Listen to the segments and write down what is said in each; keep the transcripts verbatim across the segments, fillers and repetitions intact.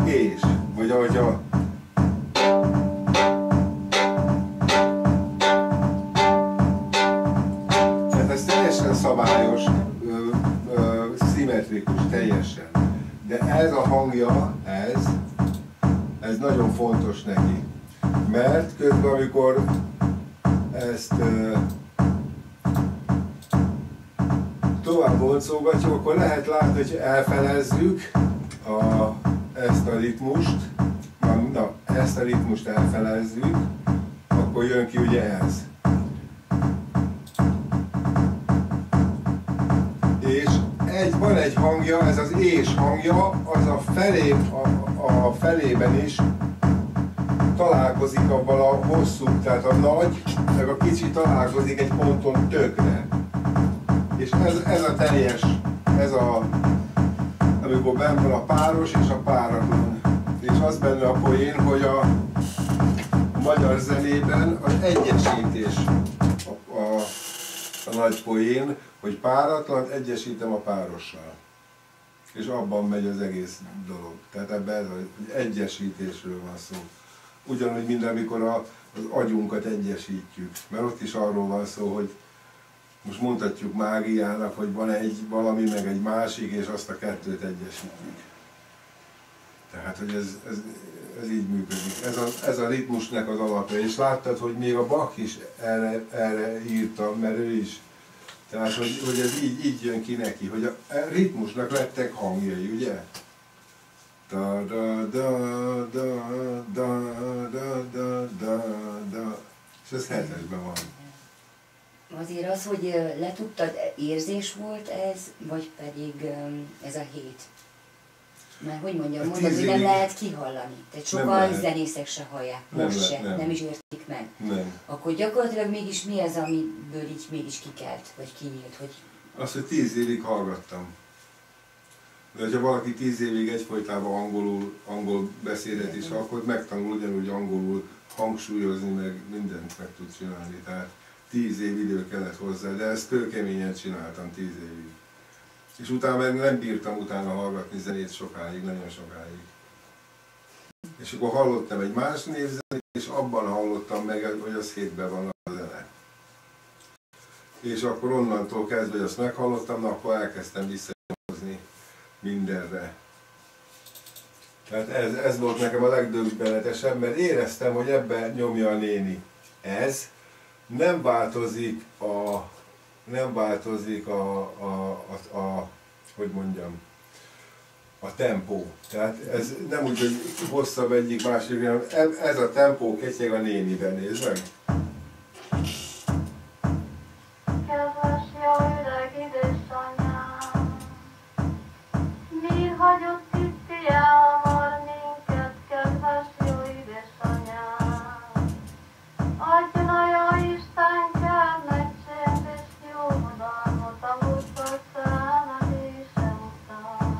és, vagy ahogy a tehát ez teljesen szabályos, ö, ö, szimmetrikus, teljesen. De ez a hangja, ez, ez nagyon fontos neki. Mert közben, amikor ezt ö, tovább boncolgatjuk, akkor lehet látni, hogy elfelezzük a, ezt a ritmust, na, na, ezt a ritmust elfelezzük, akkor jön ki ugye ez. És egy, van egy hangja, ez az és hangja, az a, felé, a, a felében is találkozik abban a hosszú, tehát a nagy, meg a kicsi találkozik egy ponton tökre. És ez, ez a teljes, ez a, amikor benn van a páros és a páratlan. És az benne a poén, hogy a, a magyar zenében az egyesítés a, a, a nagy poén, hogy páratlan egyesítem a párossal. És abban megy az egész dolog. Tehát ebben ez, hogy egyesítésről van szó. Ugyanúgy, mint amikor a, az agyunkat egyesítjük. Mert ott is arról van szó, hogy most mondhatjuk mágiának, hogy van egy valami, meg egy másik, és azt a kettőt egyesítjük. Tehát, hogy ez, ez, ez így működik. Ez a, ez a ritmusnak az alapja. És láttad, hogy még a Bach is erre, erre írta, mert ő is. Tehát, hogy, hogy ez így, így jön ki neki, hogy a ritmusnak lettek hangjai, ugye? Da da da da da da da da da. És ez hetesben van. Azért az, hogy letudtad, érzés volt ez, vagy pedig ez a hét? Mert hogy mondjam, mondod, hogy nem lehet kihallani. Tehát sokan zenészek se hallják, most se, nem. nem is értik meg. Nem. Akkor gyakorlatilag mégis mi az, amiből így mégis kikelt, vagy kinyílt? Hogy... Azt, hogy tíz évig hallgattam. De hogyha valaki tíz évig egyfolytában angolul, angol beszédet is, akkor megtanul ugyanúgy angolul hangsúlyozni, meg mindent meg tud csinálni. Tehát tíz év idő kellett hozzá, de ezt kőkeményen csináltam tíz évig. És utána meg nem bírtam utána hallgatni zenét sokáig, nagyon sokáig. És akkor hallottam egy más névzenét, és abban hallottam meg, hogy az hétben van a zene. És akkor onnantól kezdve, hogy azt meghallottam, na, akkor elkezdtem visszanyomozni mindenre. Tehát ez, ez volt nekem a legdöbbenetesebb, mert éreztem, hogy ebben nyomja a néni. Ez nem változik a, nem változik a, a, a, a hogy mondjam, a tempó. Tehát ez nem úgy, hogy hosszabb egyik másik, hanem ez a tempó ketyeg a néniben, nézd meg. Kedves jó öreg édesanyám, mi hagyott itt elmar minket, kedves jó édesanyám. Adjon a jó Isten kérnek csend és jódalmat a múltkor szenvedése után.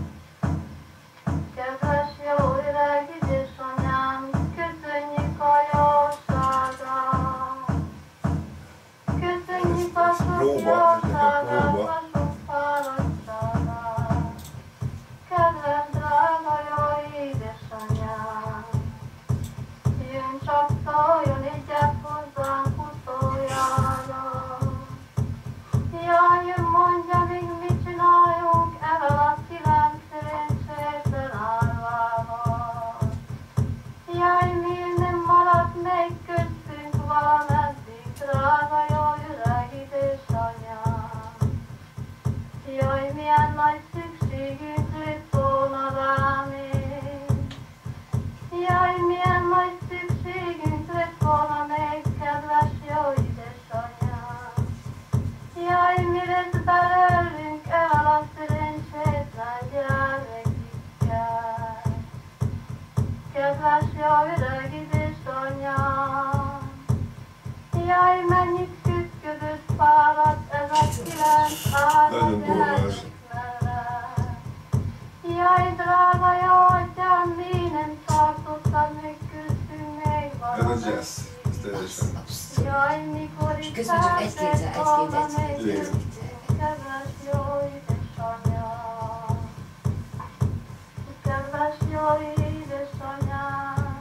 Kedves jó öreg édesanyám, köszönjük a jóságát. Köszönjük a sok jóságát, a sok fáradtságát. Kedves drága jó édesanyám, jön csak szóljon egyet hozzánk utoljára. Jaj, mondja még mit csináljunk ezzel a kilenc szerencsétlen árvával. Jaj, miért nem maradt még köztünk valameddig, drága jó öreg édesanyám. Jaj, milyen nagy szükségünk lett volna rá még. Jaj, milyen nagy szükségünk lett volna még, kedves jó édesanyám. Jaj, mi lett belőlünk el a szerencsétlen gyermekükkel. Kedves jó öreg édesanyám. Jaj, mennyit küzdködött, fáradt ez a kilenc állat gyermek mellett. Jaj, drága jó atyám, mi nem tartottad még köztünk még valamit. Ez a jazz, ez teljesen. Jaj, mikor itt közben csak egy-két, egy-két, egy-két. Kedves jó édesanyám. Kedves kedves jó édesanyám,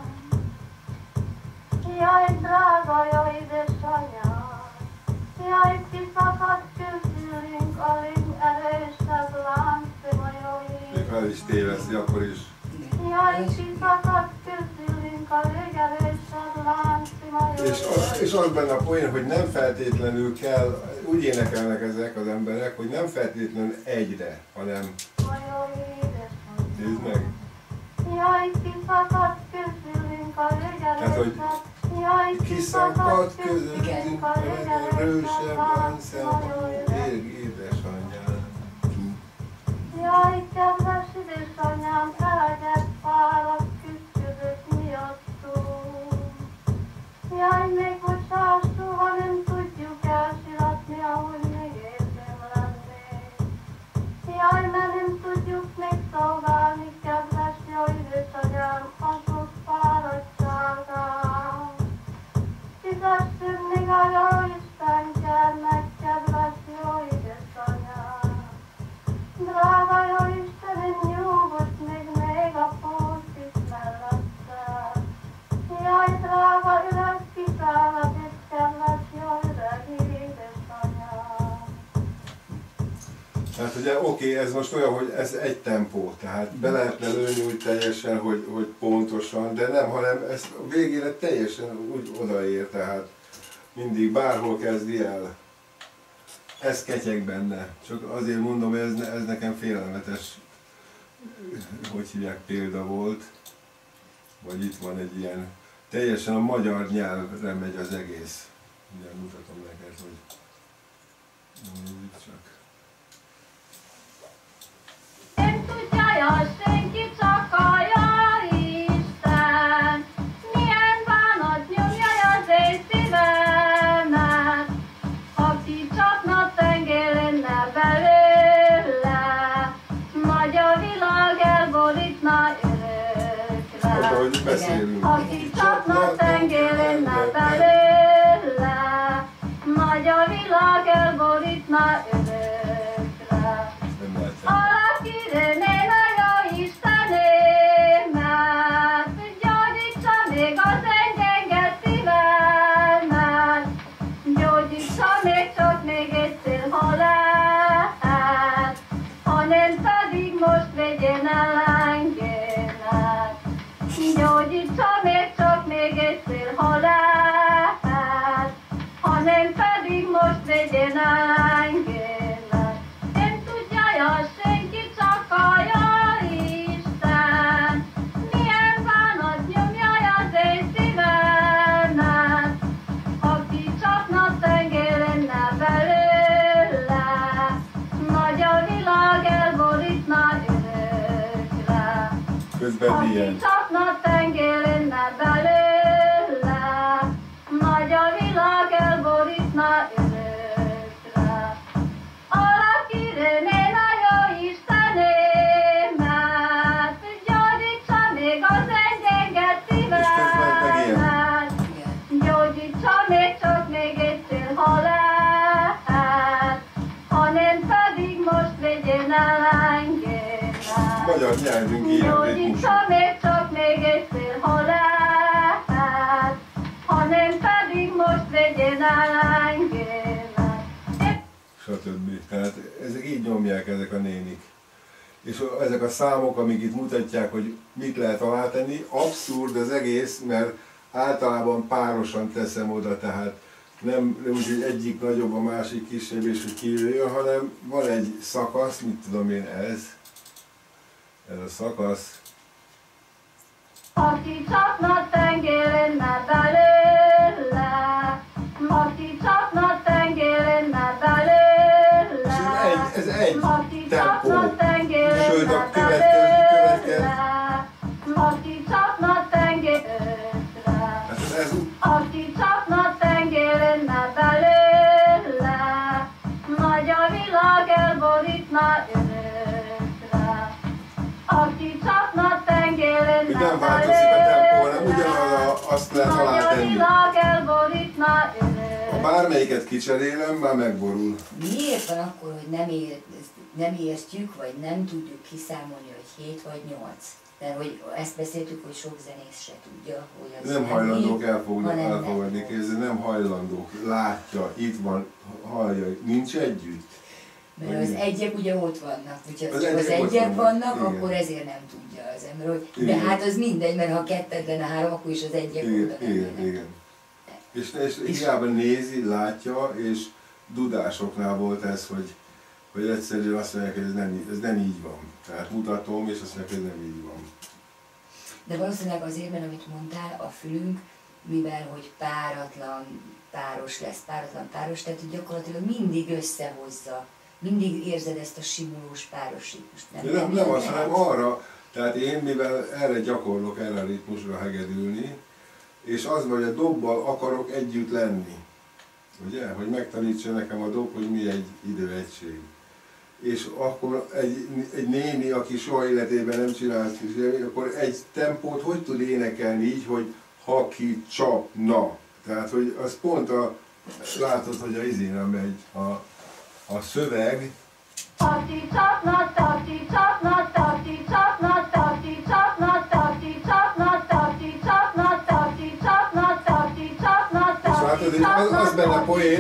jaj, drága jó édesanyám, jaj, kiszakadt közülünk alig erősebb lánc, a jó Még fel is téveszi, akkor is. jaj, kiszakadt közülünk alig erősebb lánc, a jó És az, és az benne a poén, hogy nem feltétlenül kell, úgy énekelnek ezek az emberek, hogy nem feltétlenül egyre, hanem nézd meg. Jaj, kiszakadt közülünk a Tehát, hogy legerősebb, jaj, kiszakadt közöttünk a legerősebb láncszem, édesanyám. jaj, kedves édesanyám, elegett fáradt küzdött miattunk. Jaj, még bocsáss, soha nem tudjuk elsiratni, ahogy még érzem lennék. Jaj, mert nem tudjuk megszolgálni, kedves jó édesanyám, a sok fáradtságát. Fizessünk még a jó Isten gyermek, kedves jó édesanyám. Drága jó Istenem, nyugodj még, még a pult is mellette. Jaj, drága öreg kiszállad, és kedves jó öreg édesanyám. Hát ugye oké, okay, ez most olyan, hogy ez egy tempó, tehát be lehetne lőni úgy teljesen, hogy, hogy pontosan, de nem, hanem ez a végére teljesen úgy odaér, tehát mindig bárhol kezdi el. Ez ketyeg benne, csak azért mondom, ez, ez nekem félelmetes, hogy hívják, példa volt, vagy itt van egy ilyen, teljesen a magyar nyelvre megy az egész. Mindjárt mutatom neked, hogy nézzük csak. Nem tudja senki, csak a jó Isten, milyen bánat nyomja az én szívemet, aki csapna tenger lenne belőle, nagy a világ elborítna örökre. Hát, ahogy beszélünk. Aki csapna tenger lenne belőle, nagy a világ elborítna örökre. Nem lehet. Alakírenél a jó Istenémet, gyógyítsa még az egyenged szívemet, gyógyítsa még csak még egyszer, ha lehet, hanem pedig most vegyen el engemet. Gyógyítsa még csak még egyszer, ha lehet, hanem pedig most vegyen el engemet. Nem tudja senki, csak a jó Isten, milyen bánat nyomja az én szívemet, aki csapna tenger lenne belőle, nagy a világ elborítna örökre. Közben Aki ilyen. csapna tenger lenne belőle, nagy a világ elborítna örökre. Alakírenél a jó Istenémet, gyógyítsa még az egyenged szívemet, gyógyítsa még csak még egyszer, ha lehet, hanem pedig most vegyen el engemet. Magyar nyelvünk ilyen ritmusú. Gyógyítsa még csak még egyszer, ha lehet, hanem pedig most vegyen el engemet. Stb. Tehát ezek így nyomják ezek a nénik. És ezek a számok, amik itt mutatják, hogy mit lehet alátenni, abszurd az egész, mert általában párosan teszem oda, tehát nem úgy, hogy egyik nagyobb, a másik kisebb, és hogy kijöjjön, hanem van egy szakasz, mit tudom én, ez, ez a szakasz. Aki csapna tenger lenne belőle, aki csapna tenger lenne belőle, És ez egy, ez egy aki tempó. csapna tenger Sőt, a lenne következő, következő. belőle, aki csapna tengerre, Hát ez, aki csapna tenger lenne belőle, nagy a világ elborítna örökre. Aki csapna tenger hogy lenne nem változik a tempó, hanem ugyanaz a, azt lehet nagy a alátenni. világ elborítna örökre. Ha bármelyiket kicserélem, már megborul. Miért van akkor, hogy nem, ér, nem értjük, vagy nem tudjuk kiszámolni, hogy hét vagy nyolc? Mert hogy ezt beszéltük, hogy sok zenész se tudja, hogy az nem hajlandók így, elfogadni, elfogadni kézzel, nem hajlandók, látja, itt van, hallja, nincs együtt. Mert az egyek ugye ott vannak, hogyha az, az, az egyek, egyek vannak, igen. akkor ezért nem tudja az ember, hogy de igen. Hát az mindegy, mert ha kettőd lenne három, akkor is az egyek igen, oda nem igen, igen. És, és hiába nézi, látja, és dudásoknál volt ez, hogy, hogy egyszerűen azt mondják, hogy ez nem, ez nem így van. Tehát mutatom, és azt mondják, hogy ez nem így van. De valószínűleg azért, mert amit mondtál, a fülünk, mivel hogy páratlan, páros lesz, páratlan, páros, tehát hogy gyakorlatilag mindig összehozza. Mindig érzed ezt a simulós páros ritmust. Nem, nem, nem, nem azt, hanem arra, tehát én mivel erre gyakorlok, erre a ritmusra hegedülni, és az, hogy a dobbal akarok együtt lenni. Ugye? Hogy megtanítsa nekem a dob, hogy mi egy időegység. És akkor egy, egy néni, aki soha életében nem csinált, akkor egy tempót hogy tud énekelni így, hogy ha ki csapna. Tehát, hogy az pont a, látod, hogy a izénre megy a, a szöveg. Tati csapna, tati csapna, tati csapna, tati csapna, tati csapna, tati csapna, tati csapna, tati csapna, és látod, hogy az, az benne poén,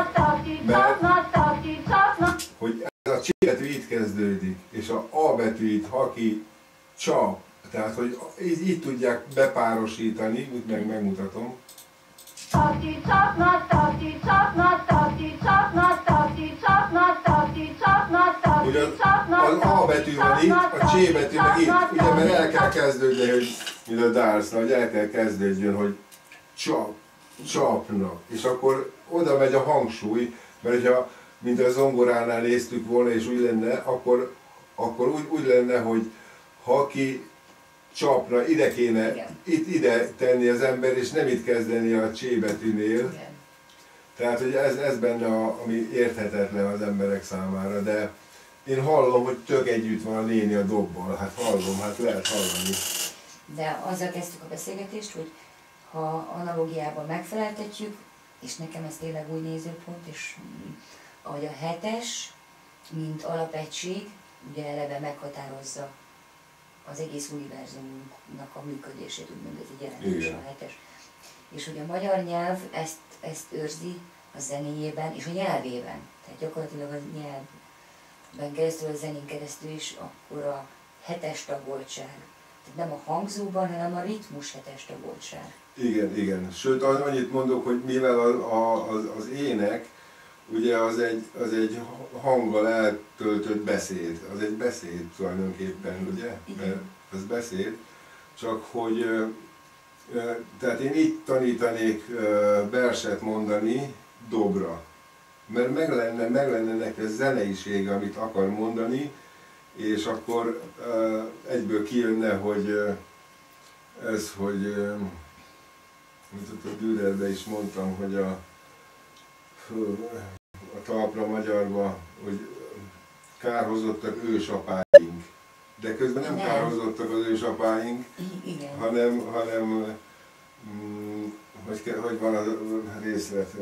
mert hogy ez a C betű itt kezdődik, és a A betű itt, ha ki csap. Tehát, hogy így, így tudják bepárosítani, úgy meg megmutatom. Tati csapna, tati csapna, tati csapna, tati csapna, tati csapna, tati csapna, az A betű van itt, a C betű meg itt, ugye, mert el kell kezdődni, hogy mint a dárszna, hogy el kell kezdődjön, hogy csap, csapna, és akkor oda megy a hangsúly, mert hogyha, mint a zongoránál néztük volna, és úgy lenne, akkor, akkor úgy, úgy lenne, hogy ha ki csapna, ide kéne, igen. Itt ide tenni az ember, és nem itt kezdeni a C betűnél. Igen. Tehát, hogy ez, ez benne, a, ami érthetetlen az emberek számára, de én hallom, hogy tök együtt van a néni a dobbal. Hát hallom, hát lehet hallani. De azzal kezdtük a beszélgetést, hogy ha analógiában megfeleltetjük, és nekem ez tényleg új nézőpont, és ahogy a hetes, mint alapegység, ugye eleve meghatározza az egész univerzumnak a működését, úgymond ez egy jelentés a hetes. És hogy a magyar nyelv ezt, ezt őrzi a zenéjében és a nyelvében. Tehát gyakorlatilag a nyelvben keresztül, a zenén keresztül is akkor a hetes tagoltság. Tehát nem a hangzóban, hanem a ritmus hetes tagoltság. Igen, igen. Sőt, annyit mondok, hogy mivel a, a, az, az ének, ugye az egy, az egy hanggal eltöltött beszéd, az egy beszéd tulajdonképpen, ugye? Mert az beszéd, csak hogy, tehát én itt tanítanék verset mondani dobra, mert meg lenne, meg lenne neki a zeneiség, amit akar mondani, és akkor egyből kijönne, hogy ez, hogy, mint ott a Dürerbe is mondtam, hogy a a talpra magyarba, hogy kárhozottak ősapáink. De közben nem, nem. kárhozottak az ősapáink, igen. hanem, hanem mm, hogy, hogy van a részlet.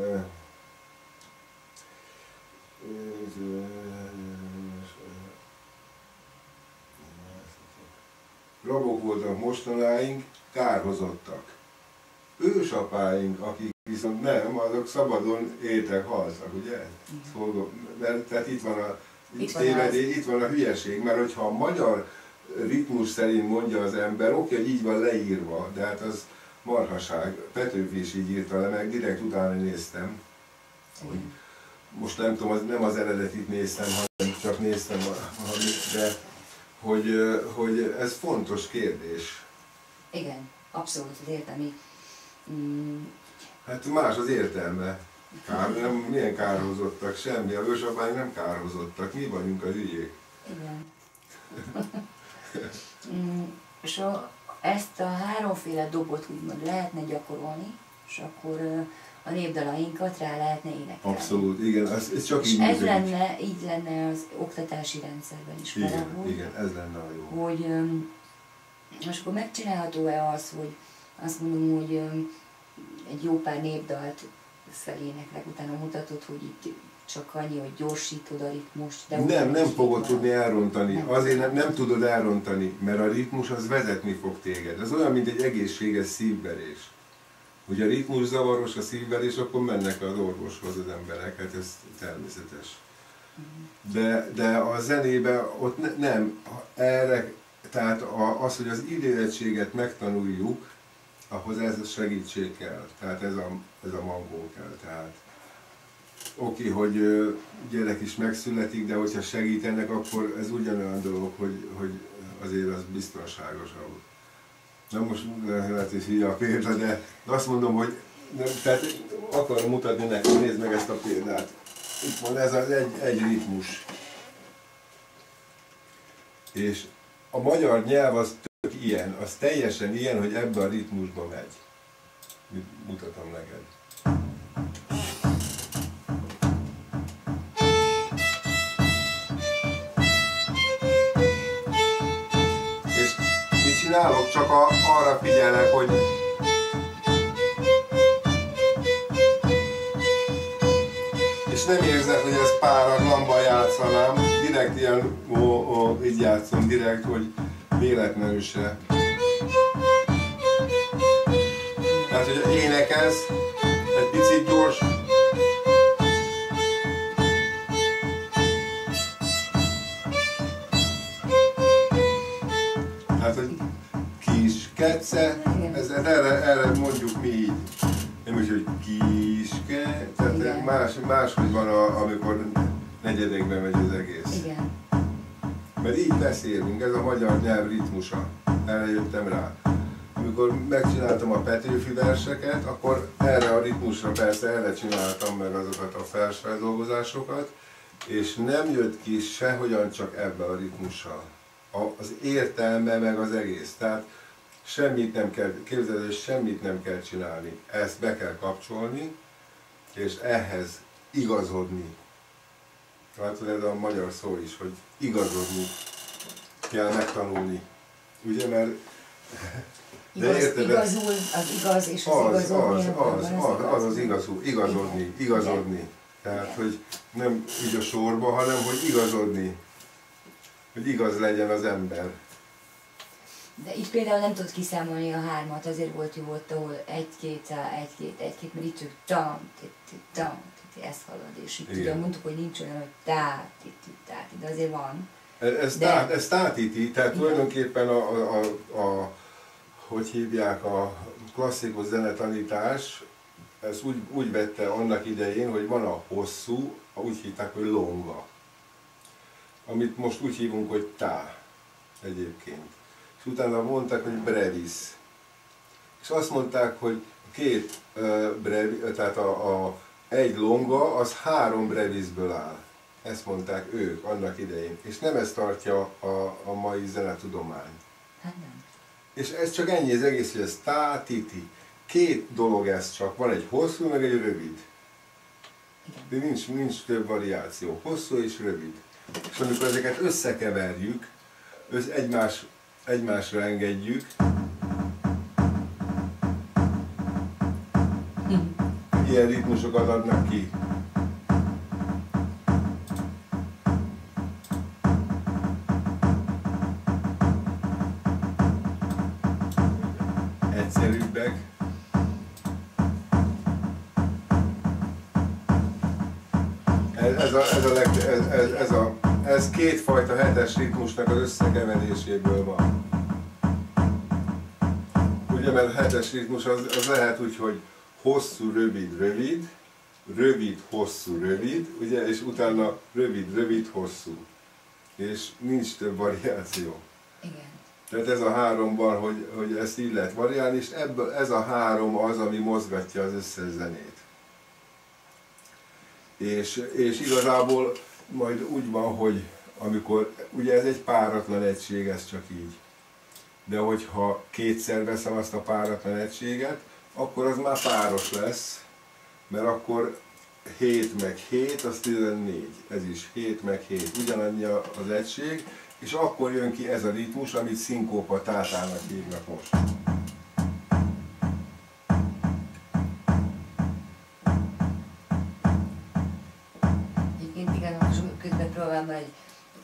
Rabok voltak mostanáink, kárhozottak. Ősapáink, akik viszont nem, azok szabadon éltek, haltak, ugye? Mm. Mert, tehát itt van a itt, tévedé, itt van a hülyeség, mert hogyha a magyar ritmus szerint mondja az ember, oké, hogy így van leírva, de hát az marhaság. Petőfi is így írta le, meg direkt utána néztem. Hogy most nem tudom, az, nem az eredetit néztem, hanem csak néztem valamit, de hogy, hogy ez fontos kérdés. Igen, abszolút az értelmi. Mm. Hát más az értelme. Kár, nem, milyen kárhozottak? Semmi. A ősapáink nem kárhozottak. Mi vagyunk a hülyék. Igen. mm, és a, ezt a háromféle dobot úgymond lehetne gyakorolni, és akkor a népdalainkat rá lehetne énekelni. Abszolút, igen. Ez, ez csak így ez lenne, így lenne az oktatási rendszerben is. Igen, valahol, igen, ez lenne a jó. Hogy most akkor megcsinálható-e az, hogy azt mondom, hogy egy jó pár népdalt feléneklek, utána mutatod, hogy itt csak annyi, hogy gyorsítod a ritmust. De nem, nem fogod tudni elrontani. Nem. Azért nem, nem tudod elrontani, mert a ritmus az vezetni fog téged. Ez olyan, mint egy egészséges szívverés. Ugye a ritmus zavaros a szívverés, akkor mennek az orvoshoz az emberek, hát ez természetes. De, de a zenében ott ne, nem, erre, tehát az, hogy az illérettséget megtanuljuk, ahhoz ez a segítség kell, tehát ez a, ez a mangó kell. Tehát oké, hogy gyerek is megszületik, de hogyha segítenek, akkor ez ugyanolyan dolog, hogy, hogy azért az biztonságosabb. Na most lehet is így a példa, de azt mondom, hogy nem, tehát akarom mutatni neked, nézd meg ezt a példát. Itt van ez az egy, egy ritmus. És a magyar nyelv az tök ilyen, az teljesen ilyen, hogy ebbe a ritmusba megy. Mutatom neked. És mit csinálok? Csak a, arra figyelek, hogy és nem érzed, hogy ez páratlanban játszanám, direkt ilyen, ó, ó, így játszom, direkt, hogy véletlenül se. Tehát, hogy énekelsz, egy picit gyors. Tehát, hogy kis kece, ez, erre, erre mondjuk mi így. Nem úgy, hogy kiske, tehát más, máshogy van, a, amikor negyedekben megy az egész. Igen. Mert így beszélünk, ez a magyar nyelv ritmusa. Erre jöttem rá. Amikor megcsináltam a Petőfi verseket, akkor erre a ritmusra persze erre csináltam meg azokat a versfeldolgozásokat, és nem jött ki sehogyan csak ebbe a ritmussal. Az értelme meg az egész. Tehát semmit nem kell, képzeld, hogy semmit nem kell csinálni. Ezt be kell kapcsolni, és ehhez igazodni. Látod, ez a magyar szó is, hogy igazodni kell megtanulni. Ugye, mert... Igaz, érted, igazul, az igaz és az, az igazodni. Az, az, az, az, az igazul, igazodni, igazodni. Tehát, hogy nem így a sorba, hanem, hogy igazodni. Hogy igaz legyen az ember. De itt például nem tudod kiszámolni a hármat, azért volt jó ott, ahol egy-két, egy-két, egy-két, mert itt csak tam, tam, ezt hallod, és itt ugye mondtuk, hogy nincs olyan, hogy tá, titi, táti, de azért van. Ez, de... tá, ez tátiti, tehát igen. Tulajdonképpen a, a, a, a, hogy hívják, a klasszikus zenetanítás, ezt úgy, úgy vette annak idején, hogy van a hosszú, úgy hívták, hogy longa, amit most úgy hívunk, hogy tá egyébként. És utána mondták, hogy brevis. És azt mondták, hogy két uh, brevis, tehát a, a, egy longa, az három brevisből áll. Ezt mondták ők annak idején. És nem ezt tartja a, a mai zenetudomány. Hát nem. És ez csak ennyi az egész, hogy ez tá, titi. Két dolog ez csak. Van egy hosszú, meg egy rövid. Igen. De nincs, nincs több variáció. Hosszú és rövid. És amikor ezeket összekeverjük, össz, egymás, egymásra engedjük, ilyen ritmusokat adnak ki. Egyszerűbbek. Ez, a, ez, a leg, ez, ez, ez, a, ez kétfajta hetes ritmusnak az összekeveréséből van. Ugye, mert a hetes ritmus az, az lehet úgy, hogy hosszú, rövid, rövid, rövid, hosszú, rövid, ugye, és utána rövid, rövid, hosszú. És nincs több variáció. Igen. Tehát ez a három van, hogy, hogy ezt így lehet variálni, és ebből ez a három az, ami mozgatja az összes zenét. És, és igazából majd úgy van, hogy amikor, ugye ez egy páratlan egység, ez csak így. De hogyha kétszer veszem azt a páratlan egységet, akkor az már páros lesz, mert akkor hét meg hét, az tizennégy. Ez is hét meg hét, ugyanannyi az egység, és akkor jön ki ez a ritmus, amit szinkópa tátának hívnak most.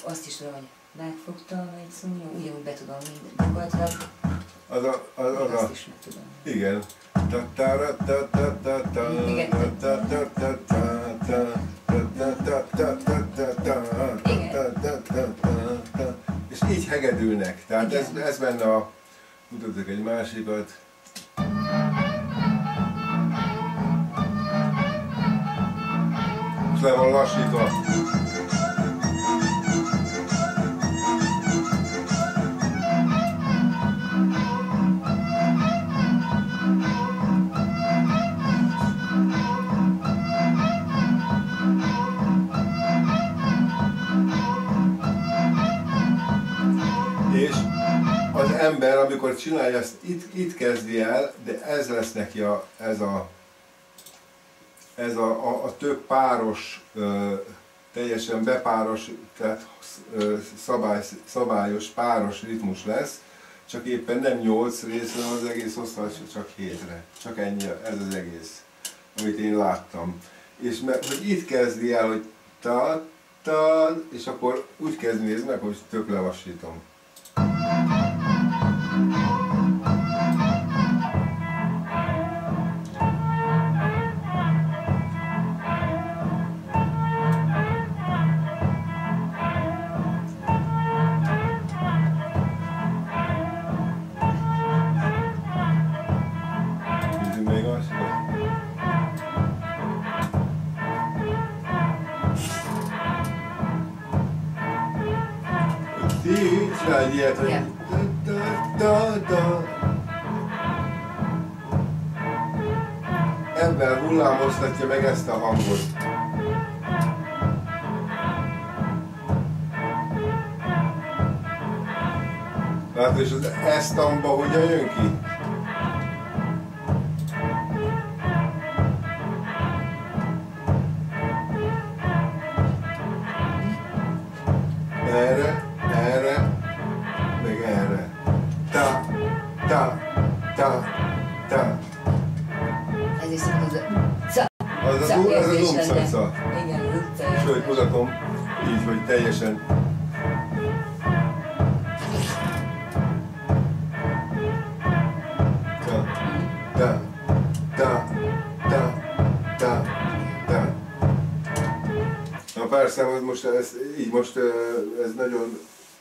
azt is tudom, hogy megfogtam egy szúnyog, ugyanúgy be tudom minden gyakorlatilag. Az a, az, az azt a, is meg tudom. igen. És így hegedülnek. Tehát ez, ez benne a... Mutatok egy másikat. És le van lassítva. És az ember, amikor csinálja ezt, itt, itt kezdi el, de ez lesz neki a, ez a, ez a, a, a több páros, ö, teljesen bepáros, tehát ö, szabály, szabályos, páros ritmus lesz, csak éppen nem nyolc részre az egész osztály, csak hétre. Csak ennyi, ez az egész, amit én láttam. És mert, hogy itt kezdi el, hogy ta, ta, és akkor úgy kezd nézni meg, hogy tök lelassítom. Nézzük még azt. Ti csinálj ilyet, hogy da, da, da. Ebben hullámoztatja meg ezt a hangot. Látod, és az esztamba hogyan jön ki? Erre, erre, meg erre. Ta, ta, ta, ta. Ez is szokott az a... Az a, az a dumcaca. Igen, az utca. Sőt, mutatom így, hogy teljesen. Ta, ta, ta, ta, ta, ta. Na persze, most ez, így most ez nagyon,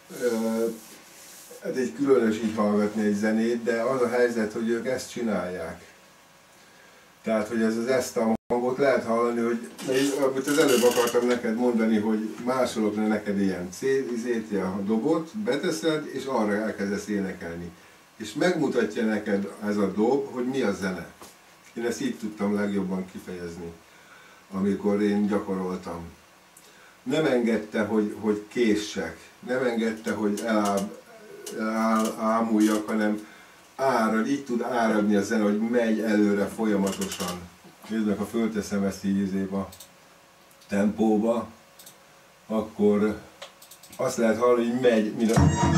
ez egy különös így hallgatni egy zenét, de az a helyzet, hogy ők ezt csinálják. Tehát, hogy ez az ezt a hangot lehet hallani, hogy amit az előbb akartam neked mondani, hogy másolok le neked ilyen cézét, a dobot, beteszed, és arra elkezdesz énekelni. És megmutatja neked ez a dob, hogy mi a zene. Én ezt így tudtam legjobban kifejezni, amikor én gyakoroltam. Nem engedte, hogy, hogy késsek, nem engedte, hogy eláb, elál, ámuljak, hanem árad, így tud áradni a zene, hogy megy előre folyamatosan. Nézd meg, ha fölteszem ezt így izéba, tempóba, akkor azt lehet hallani, hogy megy, mire...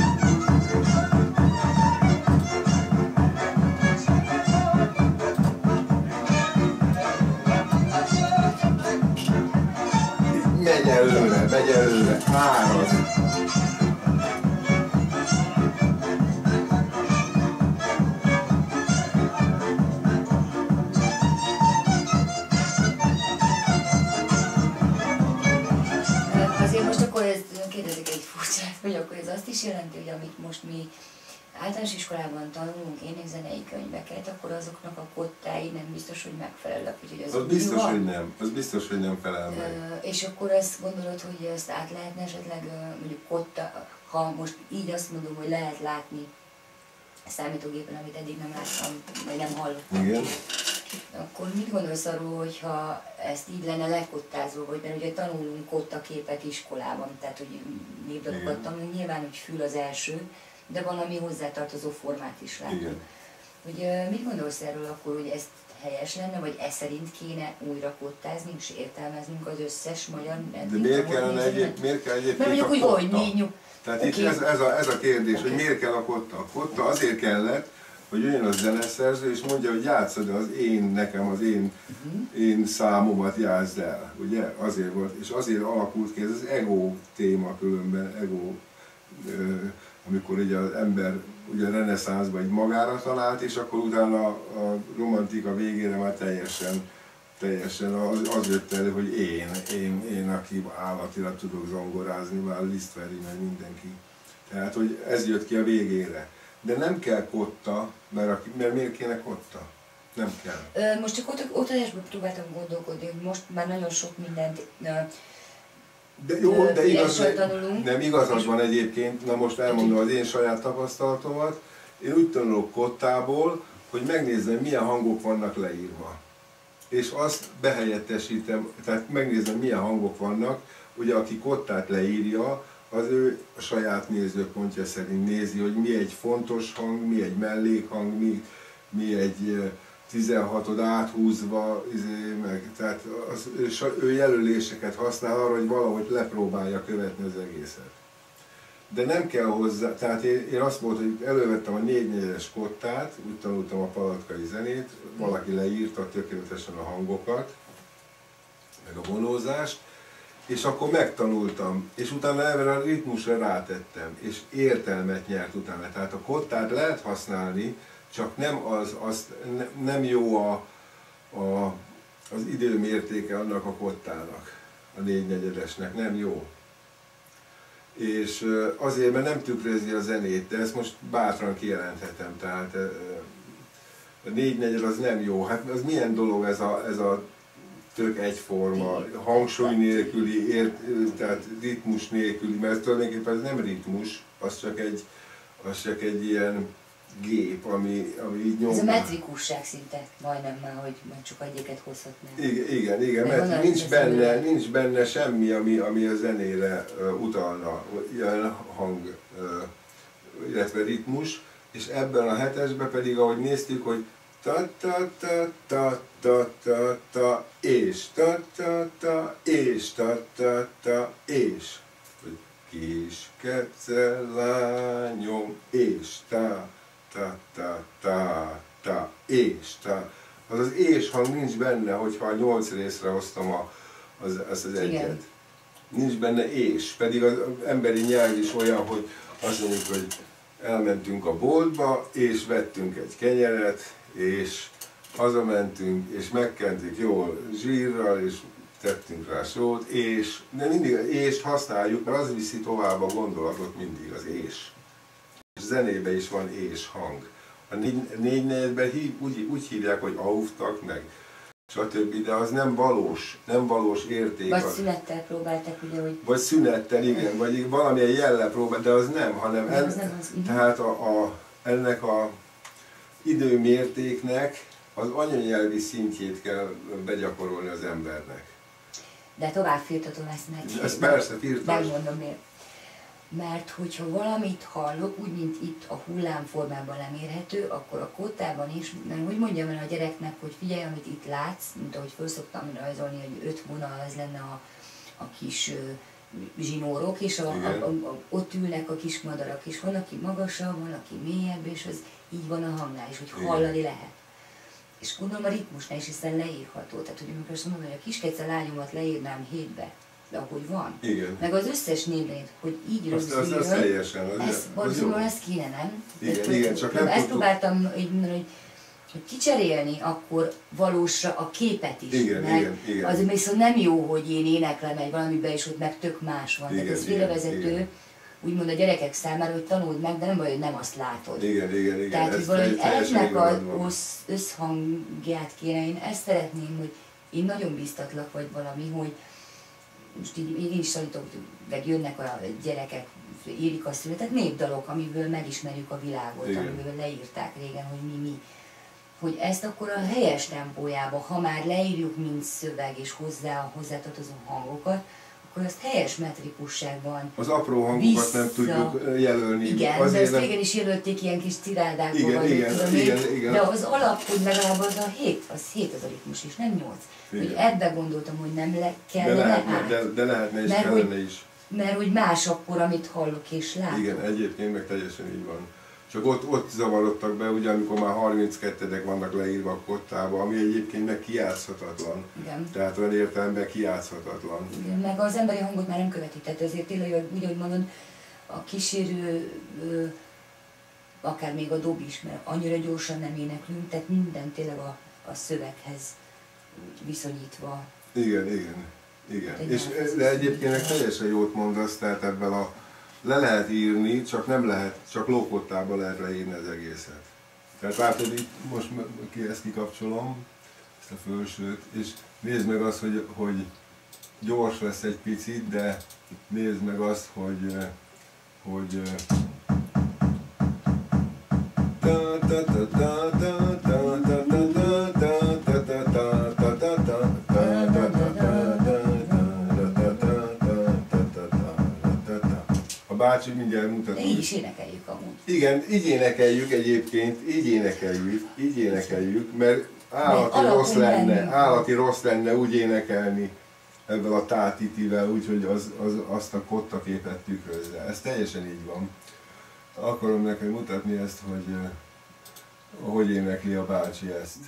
Megy előre, megy előre, árad. Azért most akkor ez, kérdezik egy furcsát, hogy akkor ez azt is jelenti, hogy amit most mi általános iskolában tanulunk énekzenei könyveket, akkor azoknak a kottái nem biztos, hogy megfelelnek. Az, az biztos, hogy nem. Az biztos, hogy nem felel meg. És akkor azt gondolod, hogy ezt át lehetne esetleg mondjuk kotta, ha most így azt mondom, hogy lehet látni számítógépen, amit eddig nem láttam, vagy nem hallottam. Igen. Akkor mit gondolsz arról, hogyha ezt így lenne lekottázva, vagy mert ugye tanulunk kottaképet iskolában, tehát hogy népdalokat tanulunk, nyilván, hogy fül az első, de valami hozzátartozó formát is látunk. Igen. Hogy mit gondolsz erről akkor, hogy ezt helyes lenne, vagy e szerint kéne újra kottázni és értelmeznünk az összes magyar... De miért kellene egyéb, miért kell egyébként mert mondjuk, a hogy kotta? hogy, nyug. Tehát Okay. itt ez, ez, a, ez a kérdés, Okay. hogy miért kell a kotta. A kotta azért kellett, hogy jön a zeneszerző, és mondja, hogy játszod az én, nekem az én, én számomat játszd el, ugye? Azért volt, és azért alakult ki ez az ego téma különben, ego, amikor ugye az ember ugye a reneszánszban egy magára talált, és akkor utána a romantika végére már teljesen, teljesen az, az jött elő, hogy én, én, én, aki állatira tudok zongorázni, már Liszt veri, meg mindenki. Tehát, hogy ez jött ki a végére. De nem kell kotta, mert, aki, mert miért kéne kotta? Nem kell. Ö, most csak ott, ott adásban próbáltam gondolkodni, hogy most már nagyon sok mindent ö, de jó, ö, de igaz, tanulunk. nem igazad van egyébként, na most elmondom az én saját tapasztalatomat. Én úgy tanulok kottából, hogy megnézem, milyen hangok vannak leírva. És azt behelyettesítem, tehát megnézem, milyen hangok vannak, ugye aki kottát leírja, az ő a saját nézőpontja szerint nézi, hogy mi egy fontos hang, mi egy mellékhang, mi, mi egy tizenhatod áthúzva, meg, tehát az, ő, ő jelöléseket használ arra, hogy valahogy lepróbálja követni az egészet. De nem kell hozzá, tehát én, én azt mondtam, hogy elővettem a négynegyedes kottát, úgy tanultam a palatkai zenét, valaki leírta tökéletesen a hangokat, meg a vonózást, és akkor megtanultam, és utána erre a ritmusra rátettem, és értelmet nyert utána. Tehát a kottát lehet használni, csak nem, az, az, nem jó a, a, az időmértéke annak a kottának, a négynegyedesnek, nem jó. És azért, mert nem tükrözi a zenét, de ezt most bátran kijelenthetem, tehát a négynegyed az nem jó. Hát az milyen dolog ez a, ez a tök egyforma, hangsúly nélküli, ért, tehát ritmus nélküli, mert tulajdonképpen ez nem ritmus, az csak egy, az csak egy ilyen gép, ami, ami így nyomja. Ez a metrikusság szinte majdnem már, hogy majd csak egyeket hozhatnám. Igen, igen, igen, mert nincs benne, nincs benne semmi, ami, ami a zenére uh, utalna, ilyen hang, uh, illetve ritmus, és ebben a hetesben pedig, ahogy néztük, hogy ta ta ta ta ta ta ta és ta ta ta és ta ta ta és kis kece lányom és ta ta ta ta ta és ta. Az az és hang nincs benne, hogyha a nyolc részre hoztam a, az, az, az egyet. Igen. Nincs benne és, pedig az emberi nyelv is olyan, hogy azt mondjuk, hogy elmentünk a boltba, és vettünk egy kenyeret, és hazamentünk, és megkentük jól zsírral, és tettünk rá sót, és de mindig az ést használjuk, mert az viszi tovább a gondolatot mindig, az és. És zenében is van és hang. A négynegyedben úgy, úgy hívják, hogy auftak meg, stb., de az nem valós, nem valós érték. Vagy az. szünettel próbáltak, ugye, hogy... Vagy szünettel, igen, vagy valamilyen jellel próbál, de az nem, hanem nem, en, az nem az. tehát a, a, ennek a időmértéknek az anyanyelvi szintjét kell begyakorolni az embernek. De tovább firtatom ezt meg. Ez persze, firtas. Megmondom miért. Mert hogyha valamit hallok, úgy, mint itt a hullámformában lemérhető, akkor a kottában is, mert hogy mondjam el a gyereknek, hogy figyelj, amit itt látsz, mint ahogy föl szoktam rajzolni, hogy öt vonal, ez lenne a, a kis uh, zsinórok, és a, a, a, a, ott ülnek a kis madarak, és van, aki magasabb, van, aki mélyebb, és az így van a hangnál is, hogy hallani lehet. És gondolom a ritmusnál is, hiszen leírható. Tehát, hogy amikor azt mondom, hogy a kiskece lányomat leírnám hétbe, de ahogy van. Igen. Meg az összes névét, hogy így rögzüljön, az, az teljesen, az ezt valószínűleg ezt kéne, nem? Igen, de, igen, csak nem ezt tudtuk... próbáltam így mondani, hogy, hogy kicserélni akkor valósra a képet is. Igen, meg igen, igen. Az viszont nem jó, hogy én éneklem egy valamiben, és hogy meg tök más van. Igen, Tehát ez igen, félrevezető, igen. úgymond a gyerekek számára, hogy tanuld meg, de nem baj, hogy nem azt látod. Igen, igen, igen. Tehát, hogy valahogy ennek az össz, összhangját kéne, én ezt szeretném, hogy én nagyon biztatlak vagy valami, hogy most így én is tanítok, meg jönnek a gyerekek, írik a születet, népdalok, amiből megismerjük a világot, igen. Amiből leírták régen, hogy mi mi. Hogy ezt akkor a helyes tempójába, ha már leírjuk, mint szöveg, és hozzá a hozzátartozó hangokat, akkor azt helyes metrikusságban az apró hangokat vissza... nem tudjuk jelölni. Igen, azért de ezt nem... régen is jelölték ilyen kis cirádákból, igen, vagy igen, tudom igen, én, igen. de az alap, hogy legalább az a hét, az hét az a ritmus is, nem nyolc. Hogy ebbe gondoltam, hogy nem le kellene de lehetne, át. de, de lehetne is, mert kellene hogy, is. Mert hogy más akkor, amit hallok és látok. Igen, egyébként meg teljesen így van. Csak ott, ott zavarodtak be, ugye, amikor már harminckettedek vannak leírva a kottába, ami egyébként meg kijátszhatatlan. Igen. Tehát olyan értelemben kijátszhatatlan. Igen, meg az emberi hangot már nem követi, tehát ezért tényleg úgy, ahogy mondod, a kísérő, akár még a dob is, mert annyira gyorsan nem éneklünk, tehát minden tényleg a, a szöveghez viszonyítva. Igen, igen, igen. És, de egyébként meg teljesen jót mondasz, tehát ebben a le lehet írni, csak nem lehet, csak lókottába lehet leírni az egészet. Tehát látod, itt most ki ezt kikapcsolom, ezt a felsőt, és nézd meg azt, hogy, hogy gyors lesz egy picit, de nézd meg azt, hogy, hogy a bácsi mindjárt mutat. Így is énekeljük amúgy. Igen, így énekeljük egyébként, így énekeljük, így énekeljük, mert állati rossz lenne, állati rossz lenne úgy énekelni ebben a tátitivel, úgyhogy az, az, azt a kottaképet tükrözze. Ez teljesen így van. Akarom neked mutatni ezt, hogy hogy énekli a bácsi ezt.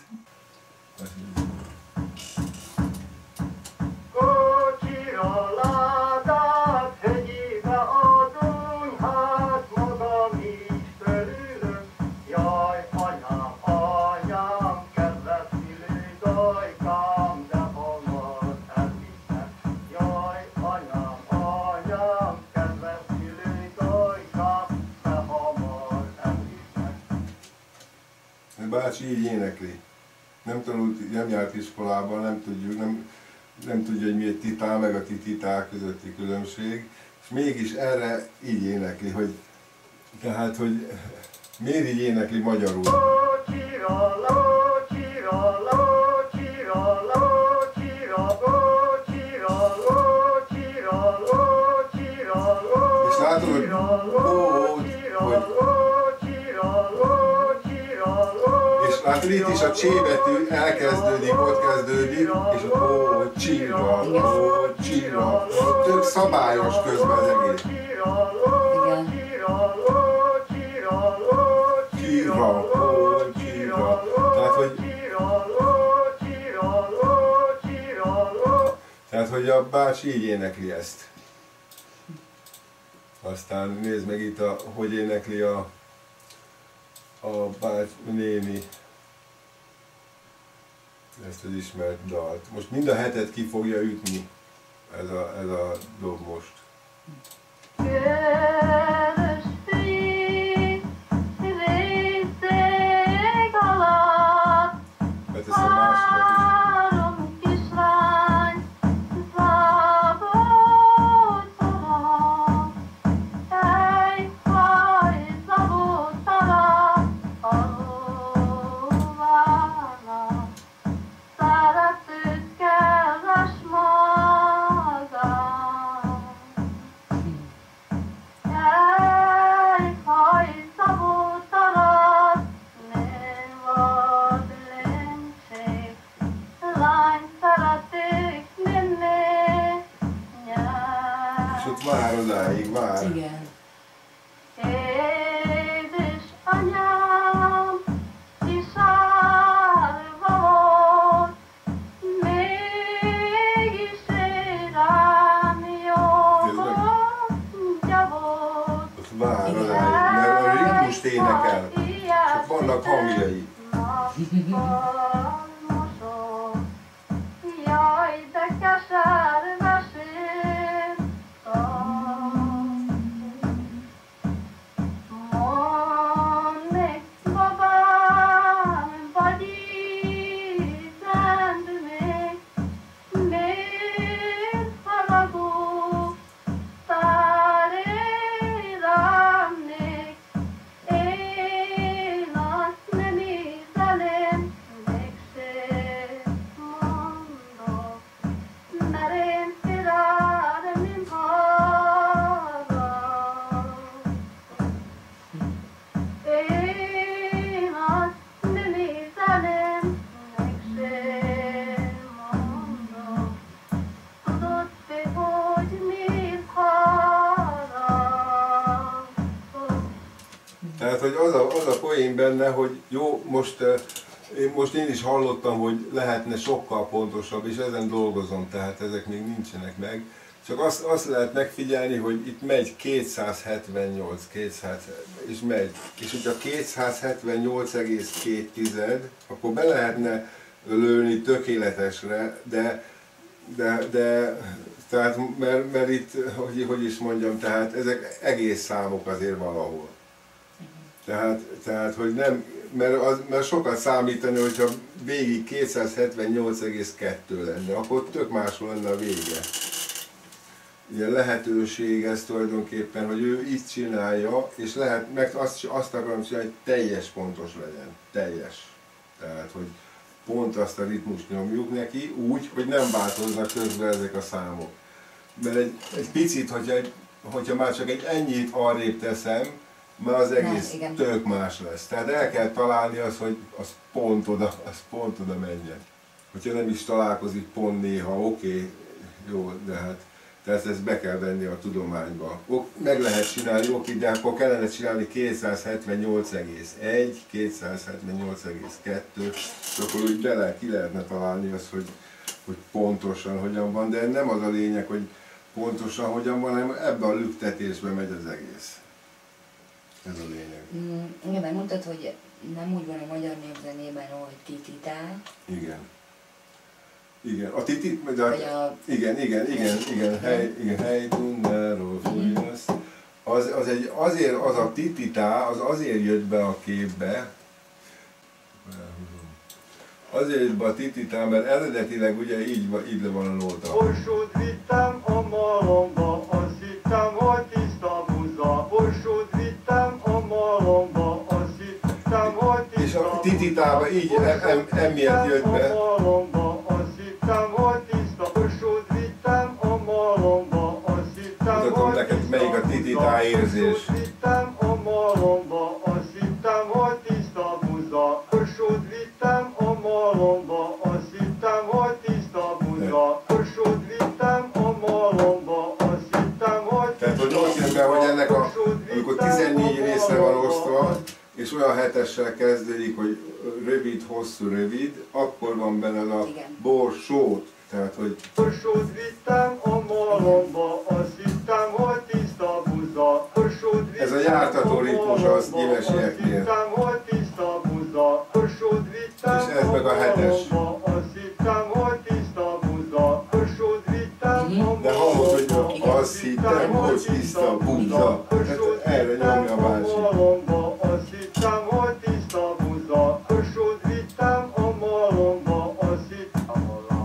Kocsira ládát hegyébe adunk, hát magam is örülök. Jaj, anyám, anyám, kedves szülődajkám, de hamar elvisznek. Jaj, anyám, anyám, kedves szülődajkám, de hamar elvisznek. A bácsi így énekli. Nem tanult, nem járt iskolába, nem tudjuk, nem, nem tudja, hogy mi egy titál, meg a tititál közötti különbség, és mégis erre így énekli, hogy tehát, hogy miért így énekli magyarul. Locsira, locsira, locsira, locsira, locsira, locsira, locsira, És látod, hogy ó, és látod, itt is a C betű elkezdődik, ott kezdődik, és ó, csira, ó, csira, tök szabályos közben az egész. Igen. Csira, ó, csira. Tehát, hogy, tehát, hogy a bácsi így énekli ezt. Aztán nézd meg itt, a, hogy énekli a, a bácsi néni ezt az ismert dalt. Most mind a hetet ki fogja ütni ez a, ez a dob most. Vörös fű, részeg alatt, Hát ezt a másikat három kislány zábor szaladt. Egy faj zábor szaladt, ahová szeretőt keres magam. Egy faj zábor szaladt, ne vad lénység, lány szeretők menni nyár. és ott vár odáig, vár. Igen. Édesanyám kisárva volt, mégis rám jobbja volt. Ott vár odáig, mert a ritmust énekel, csak vannak hangjai. Nappal mosott, jaj, de keserves én mondd még, babám, vagy ízend még, miért haragudsz, rám még, én azt nem ízelem, mégsem én benne, hogy jó, most, én, most én is hallottam, hogy lehetne sokkal pontosabb, és ezen dolgozom, tehát ezek még nincsenek meg. Csak azt, azt lehet megfigyelni, hogy itt megy kétszázhetvennyolc, kétszáz, és megy. És hogyha kétszázhetvennyolc egész két, akkor be lehetne lőni tökéletesre, de, de, de tehát, mert, mert itt, hogy, hogy is mondjam, tehát ezek egész számok azért valahol. Tehát, tehát hogy nem, mert, az, mert sokat számítani, hogyha végig kétszázhetvennyolc egész kettő lenne, akkor tök máshol lenne a vége. Ilyen lehetőség ez tulajdonképpen, hogy ő így csinálja, és lehet, meg azt, azt akarom csinálni, hogy teljes pontos legyen. Teljes. Tehát, hogy pont azt a ritmust nyomjuk neki úgy, hogy nem változnak közben ezek a számok. Mert egy, egy picit, hogyha, hogyha már csak egy ennyit arrébb teszem, már az egész nem, tök más lesz. Tehát el kell találni azt, hogy az pont oda, az pont oda menjen. Hogyha nem is találkozik pont néha, oké, okay, jó, de hát tehát ezt be kell venni a tudományba. Meg lehet csinálni, oké, de akkor kellene csinálni kétszázhetvennyolc egész egy, kétszázhetvennyolc egész kettő, és akkor úgy bele ki lehetne találni azt, hogy, hogy pontosan hogyan van, de nem az a lényeg, hogy pontosan hogyan van, hanem ebben a lüktetésben megy az egész. Ez a lényeg. Mm, igen, mert mondtad, hogy nem úgy van a magyar népzenében, hogy tititál. Igen. Igen, a titi, de a, a... igen, igen, igen, igen, hely, igen, hely, Dunnáról fújjasz. Az, az egy, azért, az a tititá, az azért jött be a képbe, azért jött be a tititá, mert eredetileg ugye így, így le van a nóta. Borsót vittem a malomba, azt hittem, hogy tiszta buza. Borsót vittem a malomba, azt hittem, hogy tiszta buza. És a tititába így em, emiatt jött be. Mutatom neked, melyik a tititá érzés. Vittem a malomba, azt hittem, hogy tiszta buza. Borsót vittem a malomba, azt hittem, hogy tiszta buza. Borsót vittem a malomba, azt hittem, hogy tiszta buza. Tehát, hogy ott jön be, hogy ennek a, amikor tizennégy részre van osztva, és olyan hetessel kezdődik, hogy rövid, hosszú, rövid, akkor van benne a borsót. Tehát, hogy... Borsót vittem a malomba, azt hittem, hogy tiszta buza. Borsót vittem ez a jártató ritmus az gyimesieknél. azt hittem, hogy tiszta buza. Borsót vittem és ez meg a hetes. azt hittem, hogy tiszta buza. Borsót vittem a de hallod, hogy azt hittem, hogy tiszta buza. Tehát erre nyomja a bácsi. Azt hittem, hogy tiszta buza. Borsót vittem a malomba, azt hittem,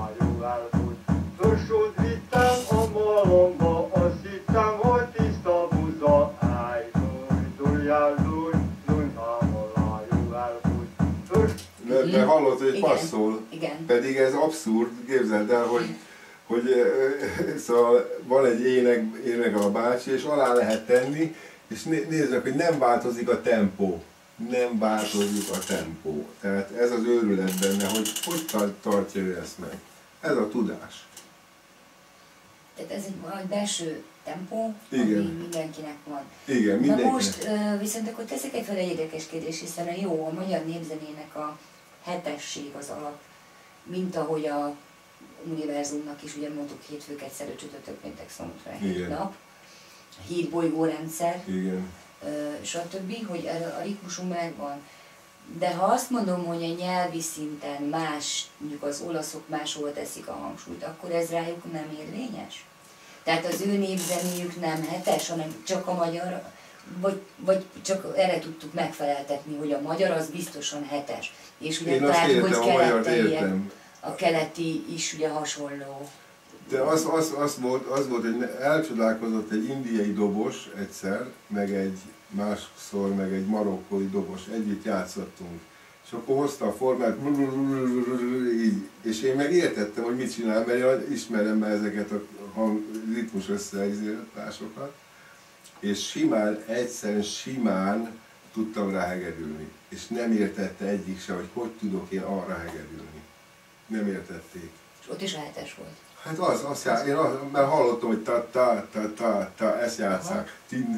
Borsót vittem a malomba, azt hittem, hogy tiszta buza. Áj, dúj, dújjál, dúj, dúj, hámolájú elfúj. De, de hallod, hogy passzol, Igen. pedig ez abszurd, képzeld el, hogy, hogy szóval van egy ének, ének a bácsi, és alá lehet tenni, és nézd meg, hogy nem változik a tempó. Nem változik a tempó. Tehát ez az őrület benne, hogy hogy tartja ő ezt meg. Ez a tudás. Tehát ez egy valami belső tempó, igen. ami mindenkinek van. Igen, mindenkinek. Na most uh, viszont akkor teszek egy fel egy érdekes kérdés, hiszen a jó, a magyar népzenének a hetesség az alap, mint ahogy a univerzumnak is, ugye mondtuk hétfő, kedszerű, csütörtök, péntek, szombaton, hét nap, hét bolygórendszer, igen. Uh, stb., hogy a ritmusunk megvan. De ha azt mondom, hogy a nyelvi szinten más, mondjuk az olaszok máshol teszik a hangsúlyt, akkor ez rájuk nem érvényes? Tehát az ő népzenéjük nem hetes, hanem csak a magyar, vagy, vagy csak erre tudtuk megfeleltetni, hogy a magyar az biztosan hetes. És ugye találtuk, hogy keletiek, a keleti is ugye hasonló. De az, az, az, volt, az volt, hogy elcsodálkozott egy indiai dobos egyszer, meg egy másszor, meg egy marokkói dobos, együtt játszottunk. És akkor hozta a formát, így, és én meg értettem, hogy mit csinál, mert ismerem ezeket a hang, ritmus összeegyzélásokat, és simán, egyszerűen simán tudtam ráhegedülni. És nem értette egyik se, hogy hogy tudok én arra hegedülni. Nem értették. És ott is a hetes volt. Hát az, azt já, én az, mert hallottam, hogy ta ta ta ta ta ezt játsszák.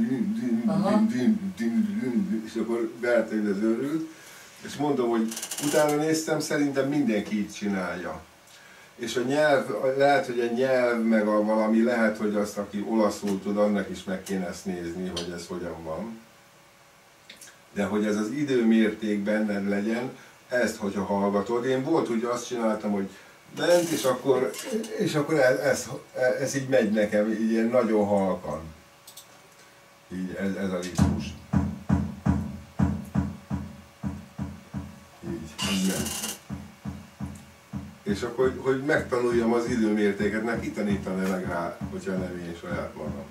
És akkor beállt az őrült, és mondom, hogy utána néztem, szerintem mindenki így csinálja. És a nyelv, lehet, hogy a nyelv, meg a valami, lehet, hogy azt, aki olaszul tud, annak is meg kéne ezt nézni, hogy ez hogyan van. De hogy ez az időmérték benned legyen, ezt, hogyha hallgatod. Én volt, hogy azt csináltam, hogy bent, és akkor, és akkor ez, ez, ez így megy nekem, így ilyen nagyon halkan. Így ez, ez a ritmus. Így, így megy. És akkor, hogy megtanuljam az időmértéket, ne kitanítani meg rá, hogyha nem én saját magam.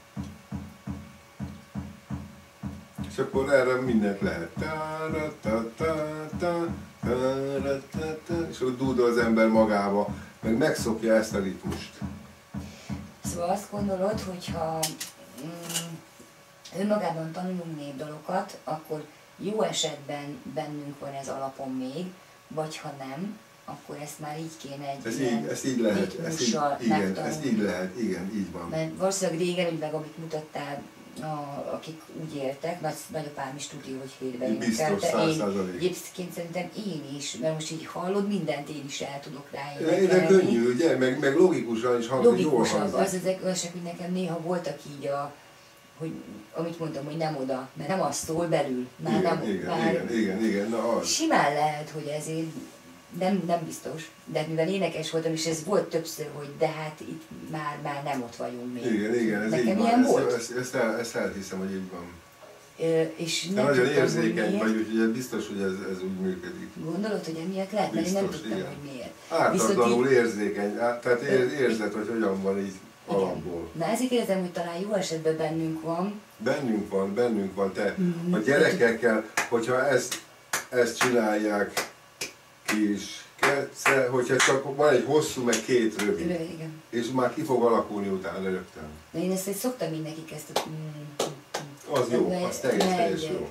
És akkor erre mindent lehet. És ott dúdol az ember magába, meg megszokja ezt a ritmust. Szóval azt gondolod, hogyha mm, önmagában tanulunk népdalokat, akkor jó esetben bennünk van ez alapon még, vagy ha nem, akkor ezt már így kéne egy ez ilyen így, ezt így lehet, ezt így, igen, ezt így lehet, igen, így van. Mert valószínűleg régen, meg amit mutattál, a, akik úgy éltek, nagy, nagyapám is tudja, hogy hétben énekelte. Egyébként szerintem én is, mert most így hallod, mindent én is el tudok rá énekelni. De könnyű, ugye? Meg, meg logikusan is hangzik, jól hangzik. Logikusabb, az ezek ösek, hogy nekem néha voltak így a, hogy amit mondtam, hogy nem oda, mert nem azt szól belül. Már igen, nem, igen, már igen, igen, igen, na az. Simán lehet, hogy ezért nem, nem biztos, de mivel énekes voltam, és ez volt többször, hogy de hát itt már, már nem ott vagyunk még. Igen, igen, ez nekem így ilyen van. volt. Ezt, ezt, el, ezt elhiszem, hogy így van. Ö, és de nem nagyon tudtam, érzékeny vagy, úgyhogy biztos, hogy ez, ez úgy működik. Gondolod, hogy emiatt lehet, mert én nem tudtam, igen. hogy miért. Ártatlanul érzékeny, tehát érzed, hogy hogyan van így alapból. Na ezért érzem, hogy talán jó esetben bennünk van. Bennünk van, bennünk van. Te a gyerekekkel, hogyha ezt, ezt csinálják kis kece, hogyha csak van egy hosszú, meg két rövid. Igen. És már ki fog alakulni utána rögtön. De én ezt szoktam mindenkik ezt a... Az jó, az teljes, teljes jó.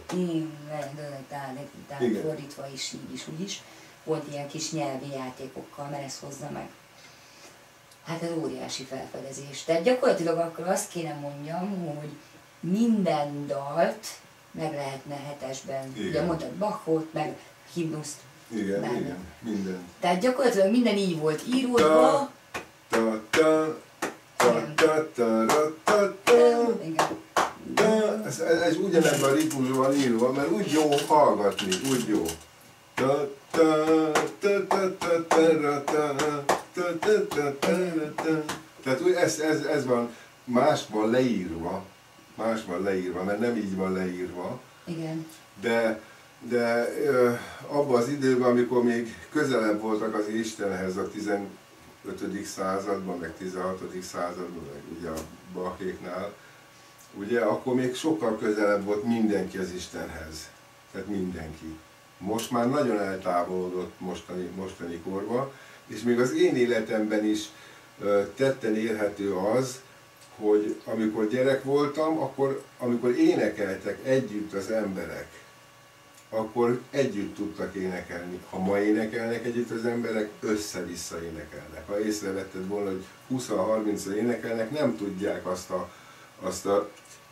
Igen, fordítva is, így is, úgy is. Volt ilyen kis nyelvi játékokkal, mert ezt hozza meg. Hát ez óriási felfedezés. Tehát gyakorlatilag akkor azt kéne mondjam, hogy minden dalt meg lehetne hetesben. Igen. Ugye mondtad Bachot, meg himnuszt. Igen, benne. Igen, minden. Tehát gyakorlatilag minden így volt íródva. Ta, ta, ta, ta, ta, ta, ta, ta. Igen. De ez, ez ugyanebben a ritmusban van írva, mert úgy jó hallgatni, úgy jó. Ta, ta, ta, ta, ta, ta, ta, ta, ta, ta, ta, ta. Tehát ez, ez, ez van, más van leírva, más van leírva, mert nem így van leírva. Igen. De, de abban az időben, amikor még közelebb voltak az Istenhez a tizenötödik században, meg tizenhatodik században, meg ugye a Bachéknál, ugye, akkor még sokkal közelebb volt mindenki az Istenhez. Tehát mindenki. Most már nagyon eltávolodott mostani, mostani korban, és még az én életemben is ö, tetten érhető az, hogy amikor gyerek voltam, akkor amikor énekeltek együtt az emberek, akkor együtt tudtak énekelni. Ha ma énekelnek együtt az emberek, össze-vissza énekelnek. Ha észrevetted volna, hogy húsz-harminc énekelnek, nem tudják azt a, azt a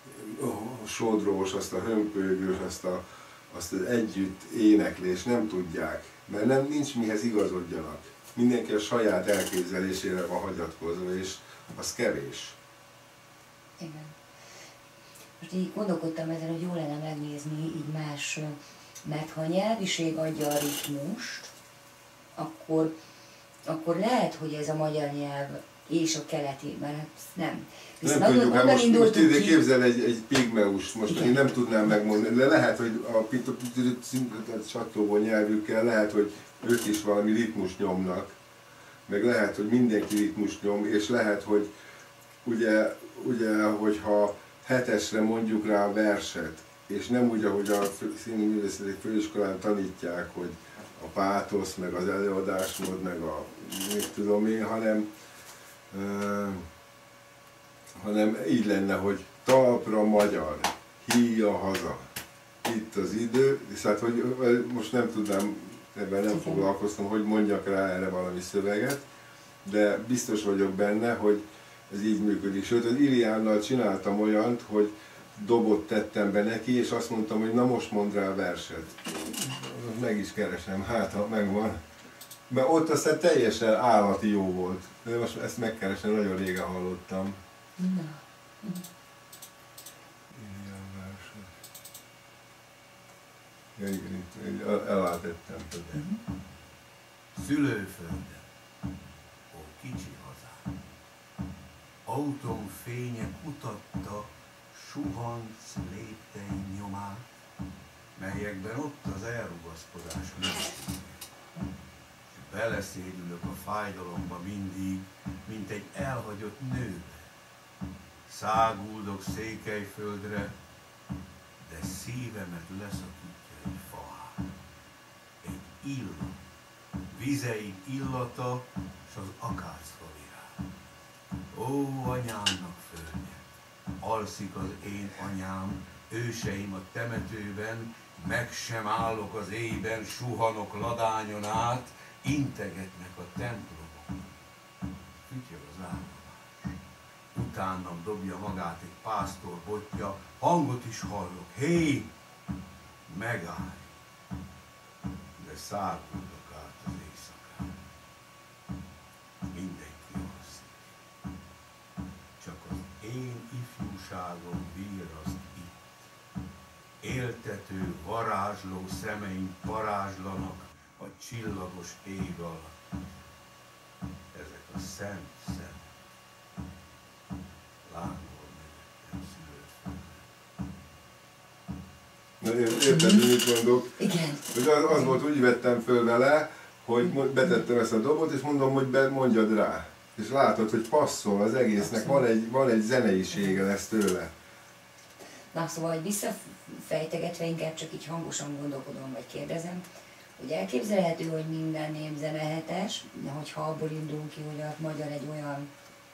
sodrós, azt a hömpölygős, azt, a, azt az együtt éneklés nem tudják, mert nem, nincs mihez igazodjanak. Mindenki a saját elképzelésére van hagyatkozva, és az kevés. Igen. Most így gondolkodtam ezen, hogy jó lenne megnézni így más, mert ha a nyelviség adja a ritmust, akkor, akkor lehet, hogy ez a magyar nyelv és a keleti, mert nem. Viszont nem tudjuk, hát most, most ide képzel egy, egy pigmeus, most én nem tudnám megmondani, de lehet, hogy a csatlóból nyelvükkel, lehet, hogy ők is valami ritmus nyomnak, meg lehet, hogy mindenki ritmus nyom, és lehet, hogy ugye, ugye hogyha hetesre mondjuk rá a verset, és nem úgy, ahogy a színművészeti főiskolán tanítják, hogy a pátosz, meg az előadásmód, meg a mit tudom én, hanem uh, hanem így lenne, hogy talpra magyar, híja haza, itt az idő, és hát hogy most nem tudnám, ebben nem foglalkoztam, hogy mondjak rá erre valami szöveget, de biztos vagyok benne, hogy ez így működik. Sőt, az Iliánnal csináltam olyant, hogy dobot tettem be neki, és azt mondtam, hogy na most mondd rá a verset. Meg is keresem, hát ha megvan. Mert ott aztán teljesen állati jó volt. De most ezt megkeresem, nagyon régen hallottam. Na. Ilián verset. Ja, igen, itt elálltettem. Uh-huh. Szülőföldem, ó kicsi hazám, autóm fénye kutatta suhanc lépteim nyomát, melyekben ott az elrugaszkodás működik. És beleszédülök a fájdalomba mindig, mint egy elhagyott nőbe. Száguldok Székelyföldre, de szívemet leszakítja egy fahár. Egy illat, vizeid illata, s az akácfa virág. Ó, anyámnak földje, alszik az én anyám, őseim a temetőben, meg sem állok az éjben, suhanok ladányon át, integetnek a templomok. Fütyög az áldomás. Utánam dobja magát egy pásztor botja, hangot is hallok. Hé, megállj! De száguldok át az éjszakán. Mindenki alszik. Csak az én ifjúságom virraszt itt. Éltető, varázsló szemeim parázslanak a csillagos ég alatt. Ezek a szent szemek. Lángol megyek szülőföldre. Érted, mit mondok? Igen. Az, az volt, úgy vettem föl vele, hogy betettem ezt a dobot, és mondom, hogy be, mondjad rá. És látod, hogy passzol az egésznek, van egy, van egy zeneisége lesz tőle. Na szóval, hogy visszafejtegetve inkább csak így hangosan gondolkodom, vagy kérdezem, hogy elképzelhető, hogy minden népzenehetes, hogyha abból indulunk ki, hogy a magyar egy olyan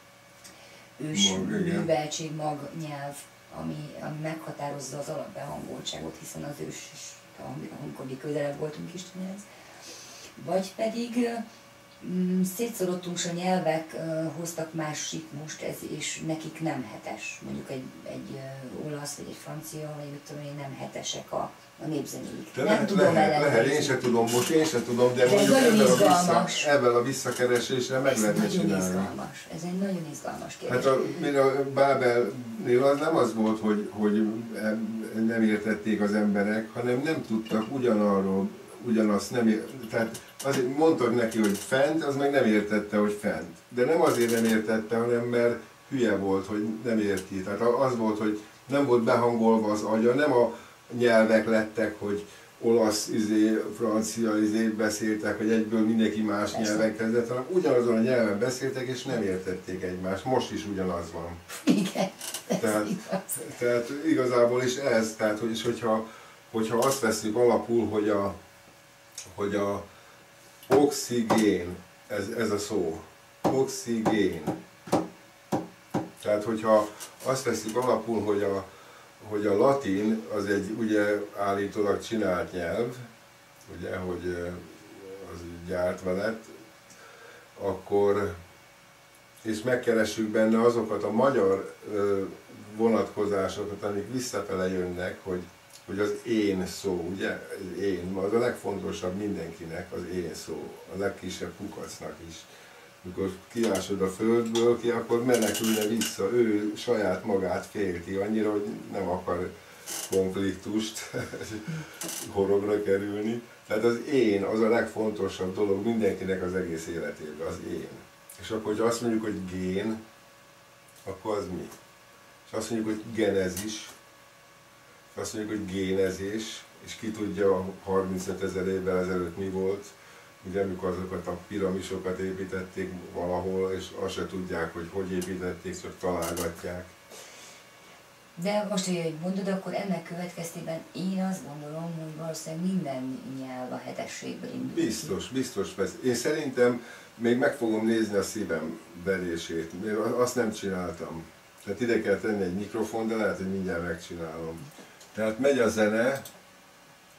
ős műveltség mag nyelv, ami, ami meghatározza az alapbehangoltságot, hiszen az ős is, amikor mi közelebb voltunk Istenhez. Vagy pedig mm, szétszorodtunk, és a nyelvek uh, hoztak más ritmust, ez, és nekik nem hetes. Mondjuk egy, egy uh, olasz, vagy egy francia, vagy mit tudom én, nem hetesek a, a népzenéik. De nem lehet, tudom lehet, lehet, én sem tudom, most én sem tudom, de, de mondjuk ebben a, vissza, ebben a visszakeresésre meg ez lehetne nagyon csinálni. Izgalmas. Ez egy nagyon izgalmas kérdés. Hát a, a Bábelnél az nem az volt, hogy, hogy nem értették az emberek, hanem nem tudtak ugyanarról, ugyanazt nem értették. Tehát azért mondtad neki, hogy fent, az meg nem értette, hogy fent. De nem azért nem értette, hanem mert hülye volt, hogy nem érti. Tehát az volt, hogy nem volt behangolva az agya, nem a nyelvek lettek, hogy olasz, izé, francia izé beszéltek, hogy egyből mindenki más Persze. nyelven kezdett, hanem ugyanazon a nyelven beszéltek, és nem értették egymást. Most is ugyanaz van. Igen, tehát, tehát igazából is ez, tehát hogy, és hogyha, hogyha azt veszük alapul, hogy a, hogy a oxigén, ez, ez a szó, oxigén. Tehát hogyha azt veszük alapul, hogy a hogy a latin az egy ugye állítólag csinált nyelv, ugye, hogy az gyártva lett, akkor, és megkeressük benne azokat a magyar vonatkozásokat, amik visszafele jönnek, hogy, hogy az én szó, ugye, az én, az a legfontosabb mindenkinek, az én szó, a legkisebb kukacnak is. Mikor kiásod a földből ki, akkor menekülne vissza, ő saját magát félti annyira, hogy nem akar konfliktust, horogra kerülni. Tehát az én az a legfontosabb dolog mindenkinek az egész életében, az én. És akkor, hogyha azt mondjuk, hogy gén, akkor az mi? És azt mondjuk, hogy genezis, és azt mondjuk, hogy génezés, és ki tudja, harmincötezer évvel ezelőtt mi volt, ugye amikor azokat a piramisokat építették valahol, és azt se tudják, hogy hogy építették, csak találgatják. De most, hogy mondod, akkor ennek következtében én azt gondolom, hogy valószínűleg minden nyelv a hetességből indul. Biztos, biztos. Persze. Én szerintem még meg fogom nézni a szívem verését. Azt nem csináltam. Tehát ide kell tenni egy mikrofon, de lehet, hogy mindjárt megcsinálom. Tehát megy a zene.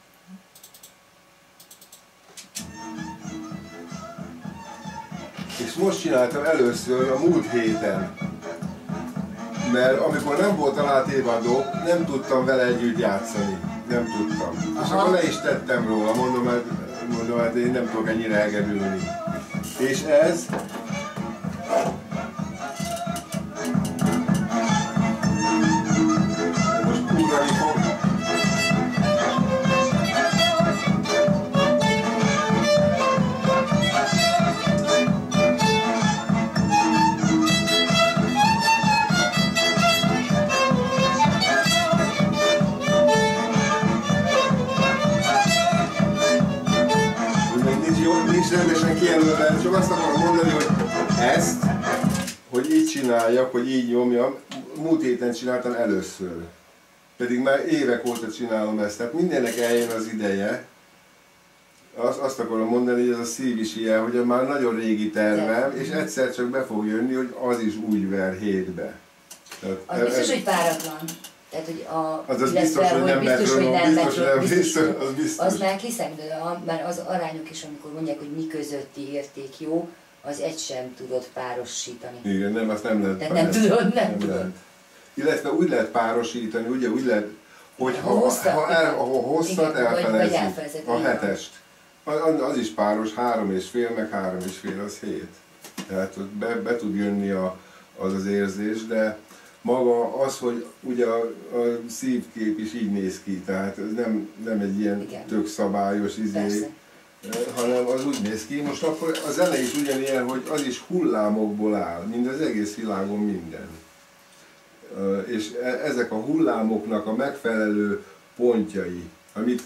És és most csináltam először a múlt héten. Mert amikor nem volt a látévadó, nem tudtam vele együtt játszani. Nem tudtam. Aha. És akkor le is tettem róla, mondom, hát, mondom, hát én nem tudok ennyire elgerülni. És ez... Most ugrani fog. Rendesen kijelölve, csak azt akarom mondani, hogy ezt, hogy így csináljak, hogy így nyomjam, múlt héten csináltam először. Pedig már évek óta csinálom ezt, tehát mindennek eljön az ideje. Azt, azt akarom mondani, hogy ez a szív is ilyen, hogy már nagyon régi tervem, és egyszer csak be fog jönni, hogy az is úgy ver hétbe. Tehát, az biztos, ez, hogy páratlan. Tehát, hogy a, az, az biztos, hogy nem biztos, hogy nem biztos, hogy nem biztos, az biztos. Az már hiszem, de már az arányok is, amikor mondják, hogy mi közötti érték jó, az egy sem tudod párosítani. Igen, nem, azt nem lehet. Tehát nem tudod, nem, nem tudod. Lehet. Illetve úgy lehet párosítani, ugye úgy lehet, hogy ha, hosszat, ha, el, ha hosszat elfelezzük, a hetest, az, az is páros, három és fél, meg három és fél, az hét. Tehát be, be tud jönni a, az az érzés, de maga az, hogy ugye a, a szívkép is így néz ki, tehát ez nem, nem egy ilyen igen. tök szabályos izé, persze. hanem az úgy néz ki. Most akkor a zene is ugyanilyen, hogy az is hullámokból áll, mint az egész világon minden. És ezek a hullámoknak a megfelelő pontjai, amit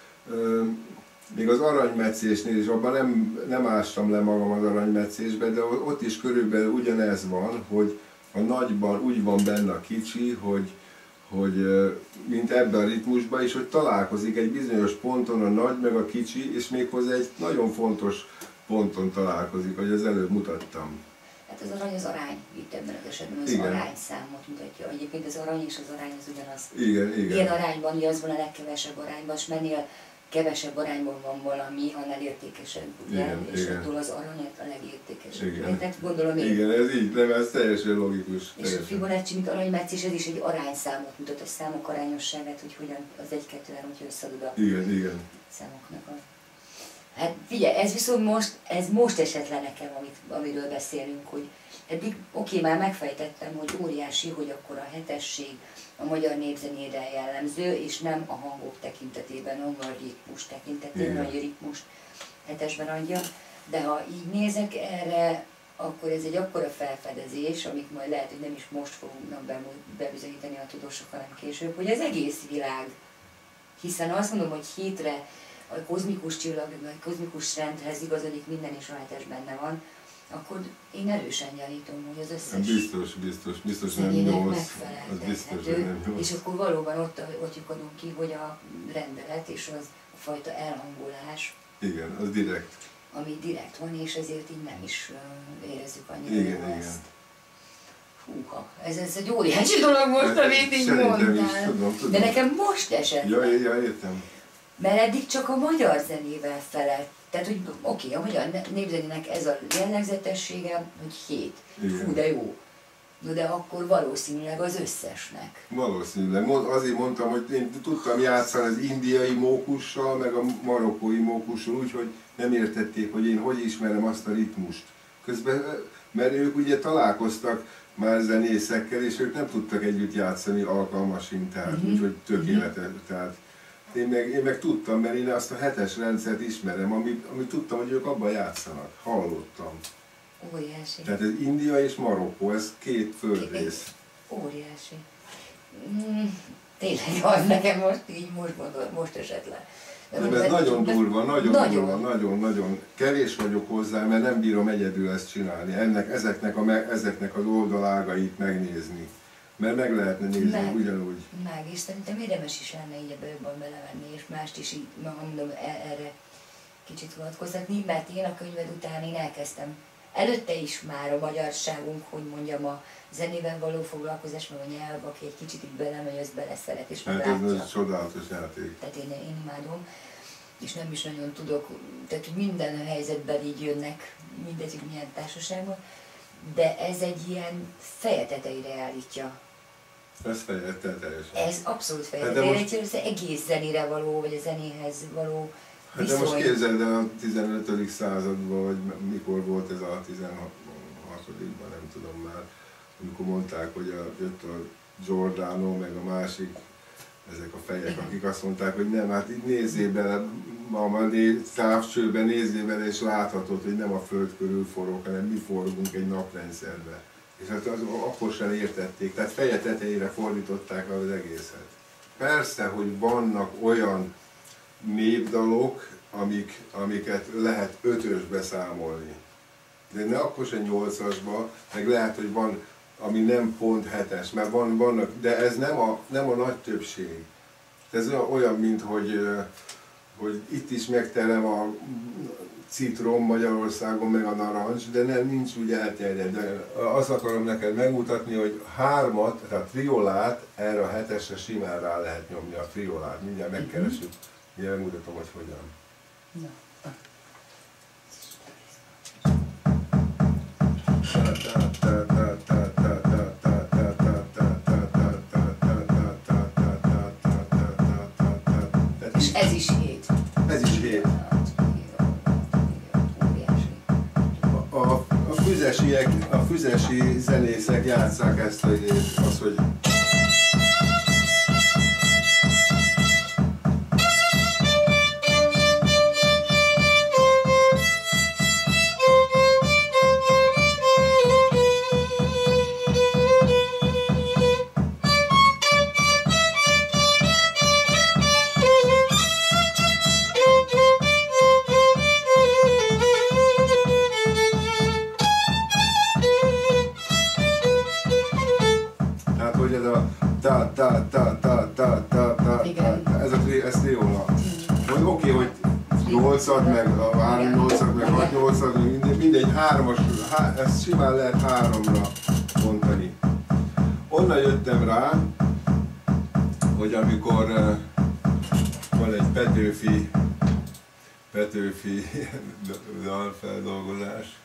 még az aranymetszésnél is, abban nem, nem ástam le magam az aranymetszésbe, de ott is körülbelül ugyanez van, hogy a nagyban úgy van benne a kicsi, hogy, hogy mint ebben a ritmusban is, hogy találkozik egy bizonyos ponton a nagy meg a kicsi, és méghozzá egy nagyon fontos ponton találkozik, ahogy az előbb mutattam. Hát az arany az arány, itt ebben az esetben az igen. arányszámot mutatja. Egyébként az arany és az arány az ugyanaz. Igen, igen. Ilyen arányban, ugye az van a legkevesebb arányban, és mennél kevesebb arányban van valami, annál értékesebb, ugye? Igen, és igen. attól az arany a legértékesebb. Igen. Tehát gondolom én. Igen, ez így, nem, ez teljesen logikus. És teljesen. a Fibonacci, mint aranymetszés, ez is egy arányszámot mutat, a számok arányosságát, hogy hogyan az egy kettő három, hogyha összeadod a igen, igen. számoknak a... Hát figyelj, ez viszont most, ez most esett le nekem, amit, amiről beszélünk, hogy eddig oké, már megfejtettem, hogy óriási, hogy akkor a hetesség a magyar népzenére jellemző, és nem a hangok tekintetében, hanem a ritmus tekintetében, a ritmus hetesben adja. De ha így nézek erre, akkor ez egy akkora felfedezés, amit majd lehet, hogy nem is most fognak bebizonyítani a tudósok, hanem később, hogy az egész világ. Hiszen azt mondom, hogy hétre a kozmikus csillag, a kozmikus rendhez igazodik minden, és a hetes benne van, akkor én erősen gyanítom, hogy az összes biztos, biztos, biztos nem nyolc, az biztos, hogy nem nyolc. És akkor valóban ott, ott lyukadunk ki, hogy a rendelet és az a fajta elhangolás, igen, az direkt, ami direkt van, és ezért így nem is uh, érezzük annyira igen, ezt. Igen. Húha, ez, ez egy óriási dolog most, amit így mondtál. Tudom, tudom. De nekem most esett. Ja, ja, értem. Mert eddig csak a magyar zenével felett. Tehát, hogy oké, okay, a magyar népzenének ez a jellegzetessége, hogy hét. Igen. Fú, de jó. No, de akkor valószínűleg az összesnek. Valószínűleg. Azért mondtam, hogy én tudtam játszani az indiai mókussal, meg a marokkói mókussal, úgyhogy nem értették, hogy én hogy ismerem azt a ritmust. Közben, mert ők ugye találkoztak már zenészekkel, és ők nem tudtak együtt játszani alkalmasint, tehát mm-hmm. úgyhogy tökéletes. Tehát én meg, én meg tudtam, mert én azt a hetes rendszert ismerem, amit ami tudtam, hogy ők abban játszanak. Hallottam. Óriási. Tehát ez India és Marokkó, ez két földrész. Óriási. Mm, tényleg az nekem most így most gondol, most esett le. De ez nagyon durva, nagyon, nagyon durva, nagyon, nagyon. Kevés vagyok hozzá, mert nem bírom egyedül ezt csinálni, ennek, ezeknek, a, ezeknek az oldalágait megnézni. Mert meg lehetne nézni meg, ugyanúgy. Meg, és szerintem érdemes is lenne így ebbe jobban belevenni, és mást is így, mondom, erre kicsit vonatkoztatni, mert én a könyved után én elkezdtem. Előtte is már a magyarságunk, hogy mondjam, a zenével való foglalkozás, meg a nyelv, aki egy kicsit így belemegy, az beleszeret, és hát meglátja. Ez egy csodálatos játék. Tehát én, én imádom. és nem is nagyon tudok, tehát hogy minden helyzetben így jönnek, mindegy, milyen társaságban, de ez egy ilyen feje tetejére állítja. Ez feje tetejére. Ez abszolút feje hát tetejére most... állítja, az egész zenére való, vagy a zenéhez való hát de most képzeld el a tizenötödik században, vagy mikor volt ez a tizenhatodikban, nem tudom már, amikor mondták, hogy a, jött a Giordano, meg a másik, ezek a fejek, akik azt mondták, hogy nem, hát itt nézzél bele, a távcsőben nézzél bele, és láthatod, hogy nem a föld körül forog, hanem mi forgunk egy naprendszerbe. És hát az, akkor sem értették, tehát feje tetejére fordították az egészet. Persze, hogy vannak olyan népdalok, amik, amiket lehet ötösbe számolni. De ne akkor sem nyolcasba, meg lehet, hogy van, ami nem pont hetes, mert van, vannak, de ez nem a, nem a nagy többség. Ez olyan, mint hogy, hogy itt is megterem a citrom Magyarországon, meg a narancs, de nem, nincs úgy elterjed. De azt akarom neked megmutatni, hogy hármat, tehát triolát erre a hetesre simán rá lehet nyomni, a triolát. Mindjárt megkeresünk, mindjárt megmutatom, hogy hogyan. No. És ez is hét. Ez is hét. A, a, füzesiek, a füzesi zenészek játsszák ezt, hogy az, hogy ta ta ta ta ta ta ta ez a ez triola. Hogy oké, hogy nyolcad meg a három nyolcad meg hat nyolcad, mindegy, mindegy hármas, há, ezt simán lehet háromra mondani. Onnan jöttem rá, hogy amikor uh, van egy Petőfi Petőfi dalfeldolgozás.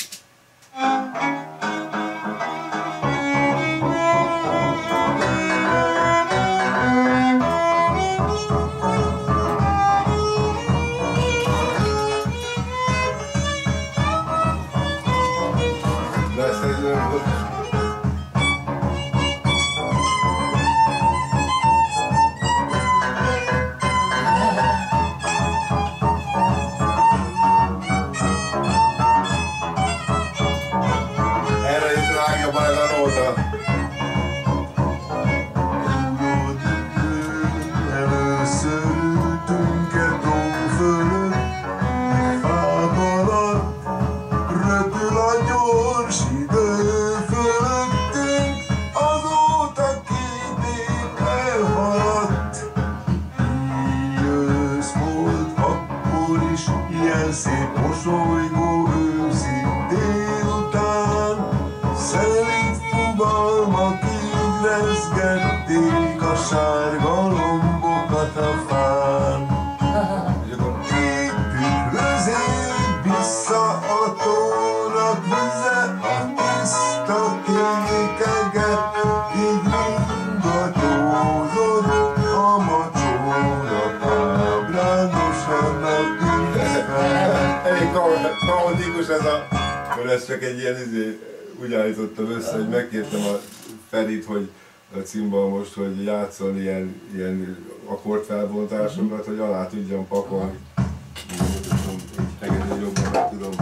Ez a, ez csak egy ilyen izé, úgy állítottam össze, hogy megkértem a Ferit, hogy a címban most, hogy játszol ilyen, ilyen akkordfelbontásokat, hogy alá tudjam pakolni. Engedni jobban meg tudom.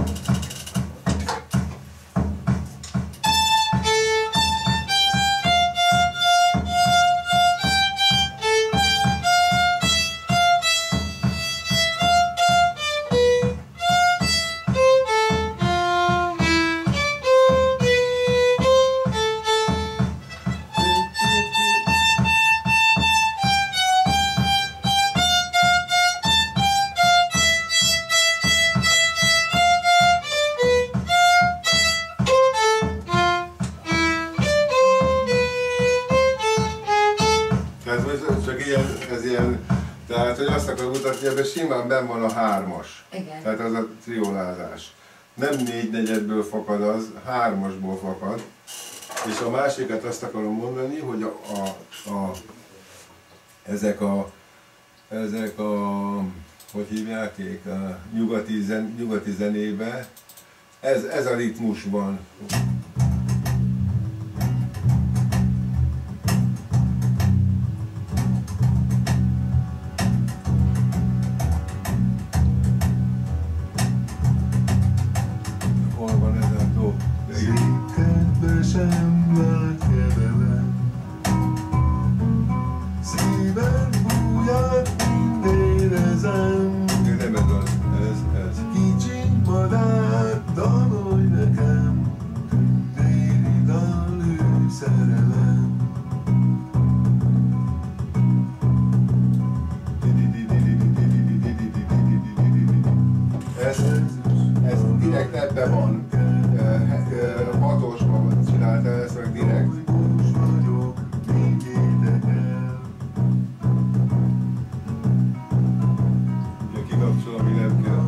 azt akarom mutatni, hogy ebben simán benn van a hármas. Igen. Tehát az a triolázás. Nem négy negyedből fakad az, hármasból fakad. És a másikat azt akarom mondani, hogy a, a, a, ezek a ezek a, hogy hívják, a nyugati, zen, nyugati zenébe, ez, ez a ritmus van. Hol van ez a do? Székedbe sem vált kevelem, szívem búját mind érezem. Nem ez az, ez, ez. Kicsi madár, tanulj nekem, déli dalű szerelem. Ez, ez direkt ebben van. Hatosban csinálta ezt meg direkt. Hús vagyok, még érdekel. Ugye kikapcsolom, ami nem kell.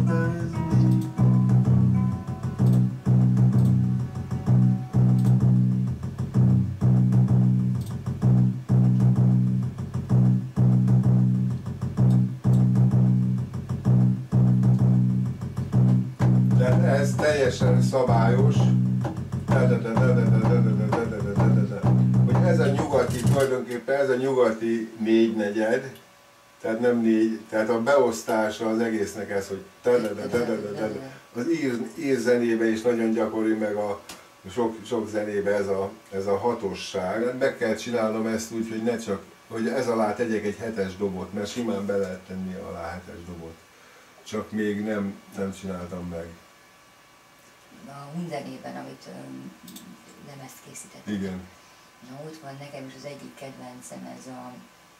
Tehát ez teljesen szabályos, hogy ez a nyugati, tulajdonképpen ez a nyugati négynegyed, tehát nem négy, tehát a beosztása az egésznek ez, hogy az ír, ír zenébe is nagyon gyakori, meg a sok, sok zenébe ez a, ez a hatosság. Meg kell csinálnom ezt úgy, hogy ne csak, hogy ez alá tegyek egy hetes dobot, mert simán be lehet tenni alá hetes dobot. Csak még nem, nem csináltam meg. A Hunzenében, amit um, lemezt készített. Igen. Na, ott van nekem is az egyik kedvencem, ez a,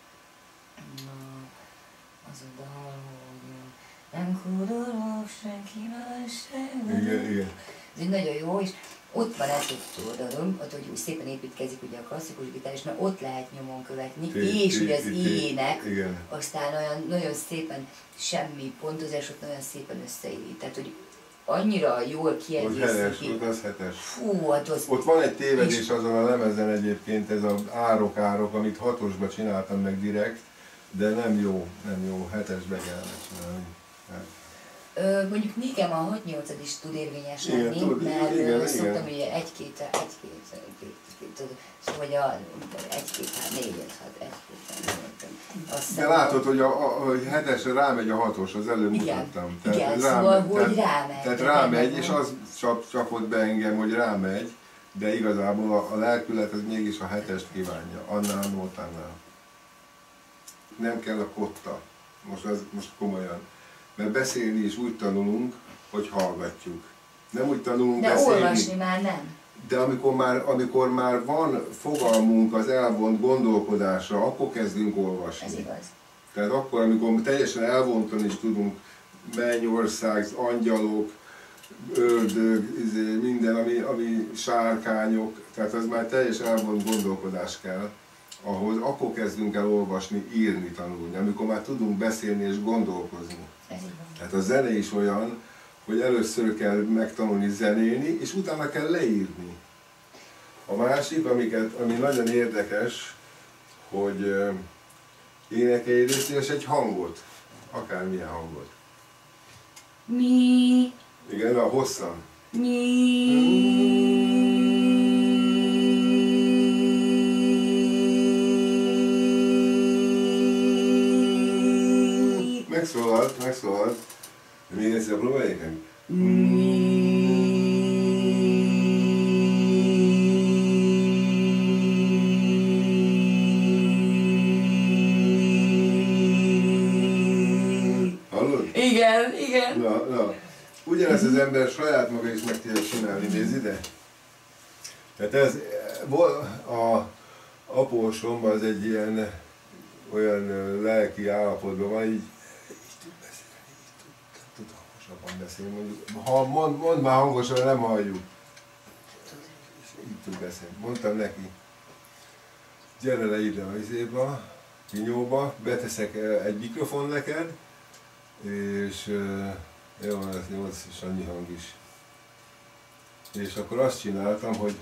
na, az a dal, hogy nem kódolok senki más sem. Igen, igen. Ez így nagyon jó, és ott van ez, hogy tudodom, ott, hogy úgy szépen építkezik ugye a klasszikus gitár, és na, ott lehet nyomon követni, Té, és té, ugye az té, té, ének, igen. aztán olyan nagyon szépen semmi pontozás, ott nagyon szépen összeillít. Tehát, hogy annyira jól Ott hetes, kiegészíti. ott az hetes. Fú, hát az... Ott van egy tévedés És- azon a lemezen egyébként, ez az árok-árok, amit hatosba csináltam meg direkt, de nem jó, nem jó, hetesbe kellene csinálni. Hát. Ö, mondjuk nekem a hat nyolcad is tud érvényes Igen, lenni, tud, mert igen, ö, igen. szoktam ugye egy-két, egy-két, egy-két, tud, szóval hogy a egy-két, hát négy, öt, hat, egy-két, négy, De látod, hogy a, a, a hetesre rámegy a hatos, az előbb Igen, mutattam. igen, ez szóval, hogy tehát, rámegy. Tehát de rámegy, benne és van. az csap, csapott be engem, hogy rámegy, de igazából a, a lelkület az mégis a hetest kívánja, annál, nótánál. Nem kell a kotta, most, az, most komolyan. Mert beszélni is úgy tanulunk, hogy hallgatjuk. Nem úgy tanulunk De beszélni. olvasni már nem. De amikor már, amikor már van fogalmunk az elvont gondolkodásra, akkor kezdünk olvasni. Ez igaz. Tehát akkor, amikor teljesen elvontan is tudunk, mennyország, angyalok, ördög, izé, minden, ami, ami sárkányok, tehát az már teljesen elvont gondolkodás kell, ahhoz akkor kezdünk el olvasni, írni, tanulni, amikor már tudunk beszélni és gondolkozni. Ez így van. Tehát a zene is olyan, hogy először kell megtanulni zenélni, és utána kell leírni. A másik, amiket, ami nagyon érdekes, hogy uh, énekelj és egy hangot, akármilyen hangot. Mi, Igen, a hosszan. mi, Megszólalt, megszólalt. Még egyszer próbáljuk meg. Hallod? Igen, igen. Na, na. Ugyanezt az ember saját maga is meg tudja csinálni, nézd ide. Tehát ez, vol- a apósomban az egy ilyen, olyan ö, lelki állapotban van, így, így tud beszélni, így tud, tud hangosabban beszélni. Mondjuk, ha mond, mond már hangosan, nem halljuk. És így tud beszélni. Mondtam neki, gyere le ide a izéba, vinyóba, beteszek egy mikrofon neked, és jó, ez nyolc és annyi hang is. És akkor azt csináltam, hogy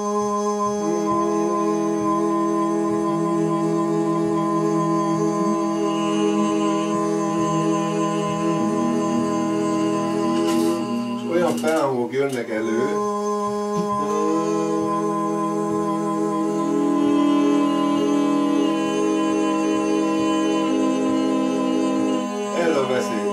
és olyan felhangok jönnek elő, ez a veszély.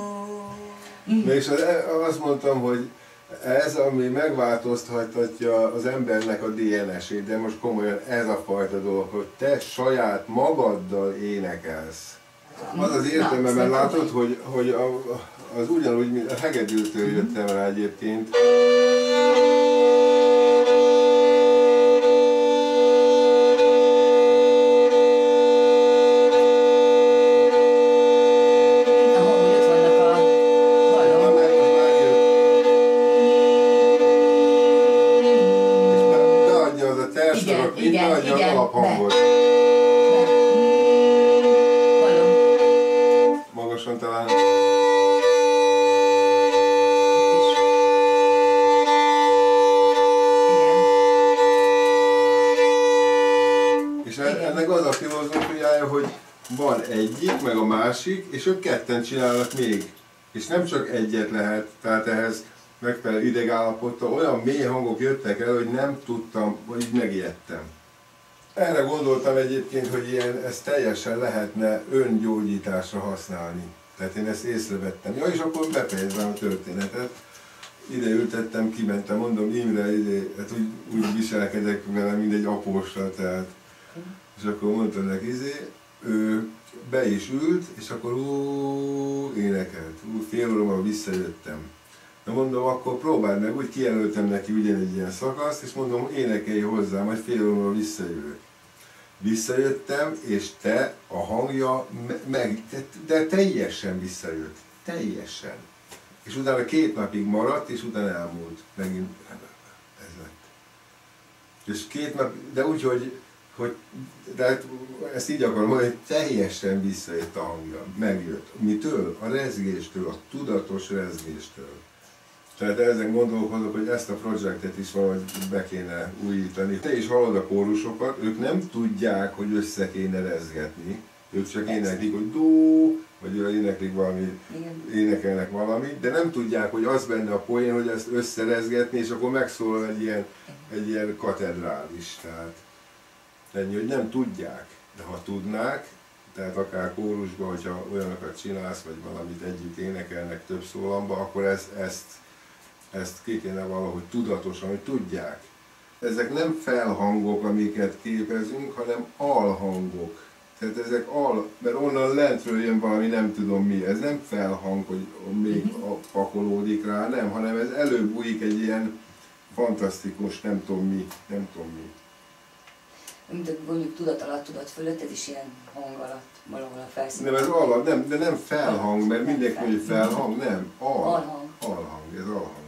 És azt mondtam, hogy ez, ami megváltoztatja az embernek a dé en es-ét, de most komolyan ez a fajta dolog, hogy te saját magaddal énekelsz. Az az értelme, mert látod, hogy, hogy a, az ugyanúgy, mint a hegedűtől jöttem rá egyébként. Igen, igen, igen, alaphangot. Hallom. Magasan talán. És ennek az a filozófiája, hogy van egyik, meg a másik, és ők ketten csinálnak még. És nem csak egyet lehet, tehát ehhez megfelelő idegállapottal olyan mély hangok jöttek el, hogy nem tudtam, vagy így megijedtem. Erre gondoltam egyébként, hogy ilyen, ezt teljesen lehetne öngyógyításra használni. Tehát én ezt észrevettem. Ja, és akkor befejezem a történetet. Ide ültettem, kimentem, mondom, Imre, ide, hát úgy, úgy viselkedek vele, mint egy apóssal, tehát. És akkor mondtam neki, izé, ő be is ült, és akkor ú, énekelt. Ú, fél óra visszajöttem. Na mondom, akkor próbáld meg, úgy kijelöltem neki ugyanegy ilyen szakaszt, és mondom, énekelj hozzá, majd fél óra visszajövök. Visszajöttem, és te, a hangja, meg, de, de teljesen visszajött. Teljesen. És utána két napig maradt, és utána elmúlt. Megint ez lett. És két nap, de úgy, hogy, hogy de ezt így akarom mondani, hogy teljesen visszajött a hangja. Megjött. Mitől? A rezgéstől, a tudatos rezgéstől. Tehát ezen gondolkodok, hogy ezt a projektet is valahogy be kéne újítani. Te is hallod a kórusokat, ők nem tudják, hogy össze kéne rezgetni. Ők csak éneklik, hogy dó, vagy éneklik valami, énekelnek valamit, de nem tudják, hogy az benne a poén, hogy ezt összerezgetni, és akkor megszólal egy ilyen, egy ilyen katedrális. Tehát ennyi, hogy nem tudják, de ha tudnák, tehát akár kórusban, hogyha olyanokat csinálsz, vagy valamit együtt énekelnek több szólamba, akkor ezt, ezt Ezt ki kéne valahogy tudatosan, hogy tudják. Ezek nem felhangok, amiket képezünk, hanem alhangok. Tehát ezek al, mert onnan lentről jön valami, nem tudom mi. Ez nem felhang, hogy még pakolódik rá, nem, hanem ez előbújik egy ilyen fantasztikus, nem tudom mi, nem tudom mi. Mint mondjuk tudat alatt, tudat fölött, ez is ilyen hang alatt, valahol a felszínen. Nem, ez alatt, nem, de nem felhang, mert mindenki mondja felhang, nem, al, alhang. alhang, ez alhang.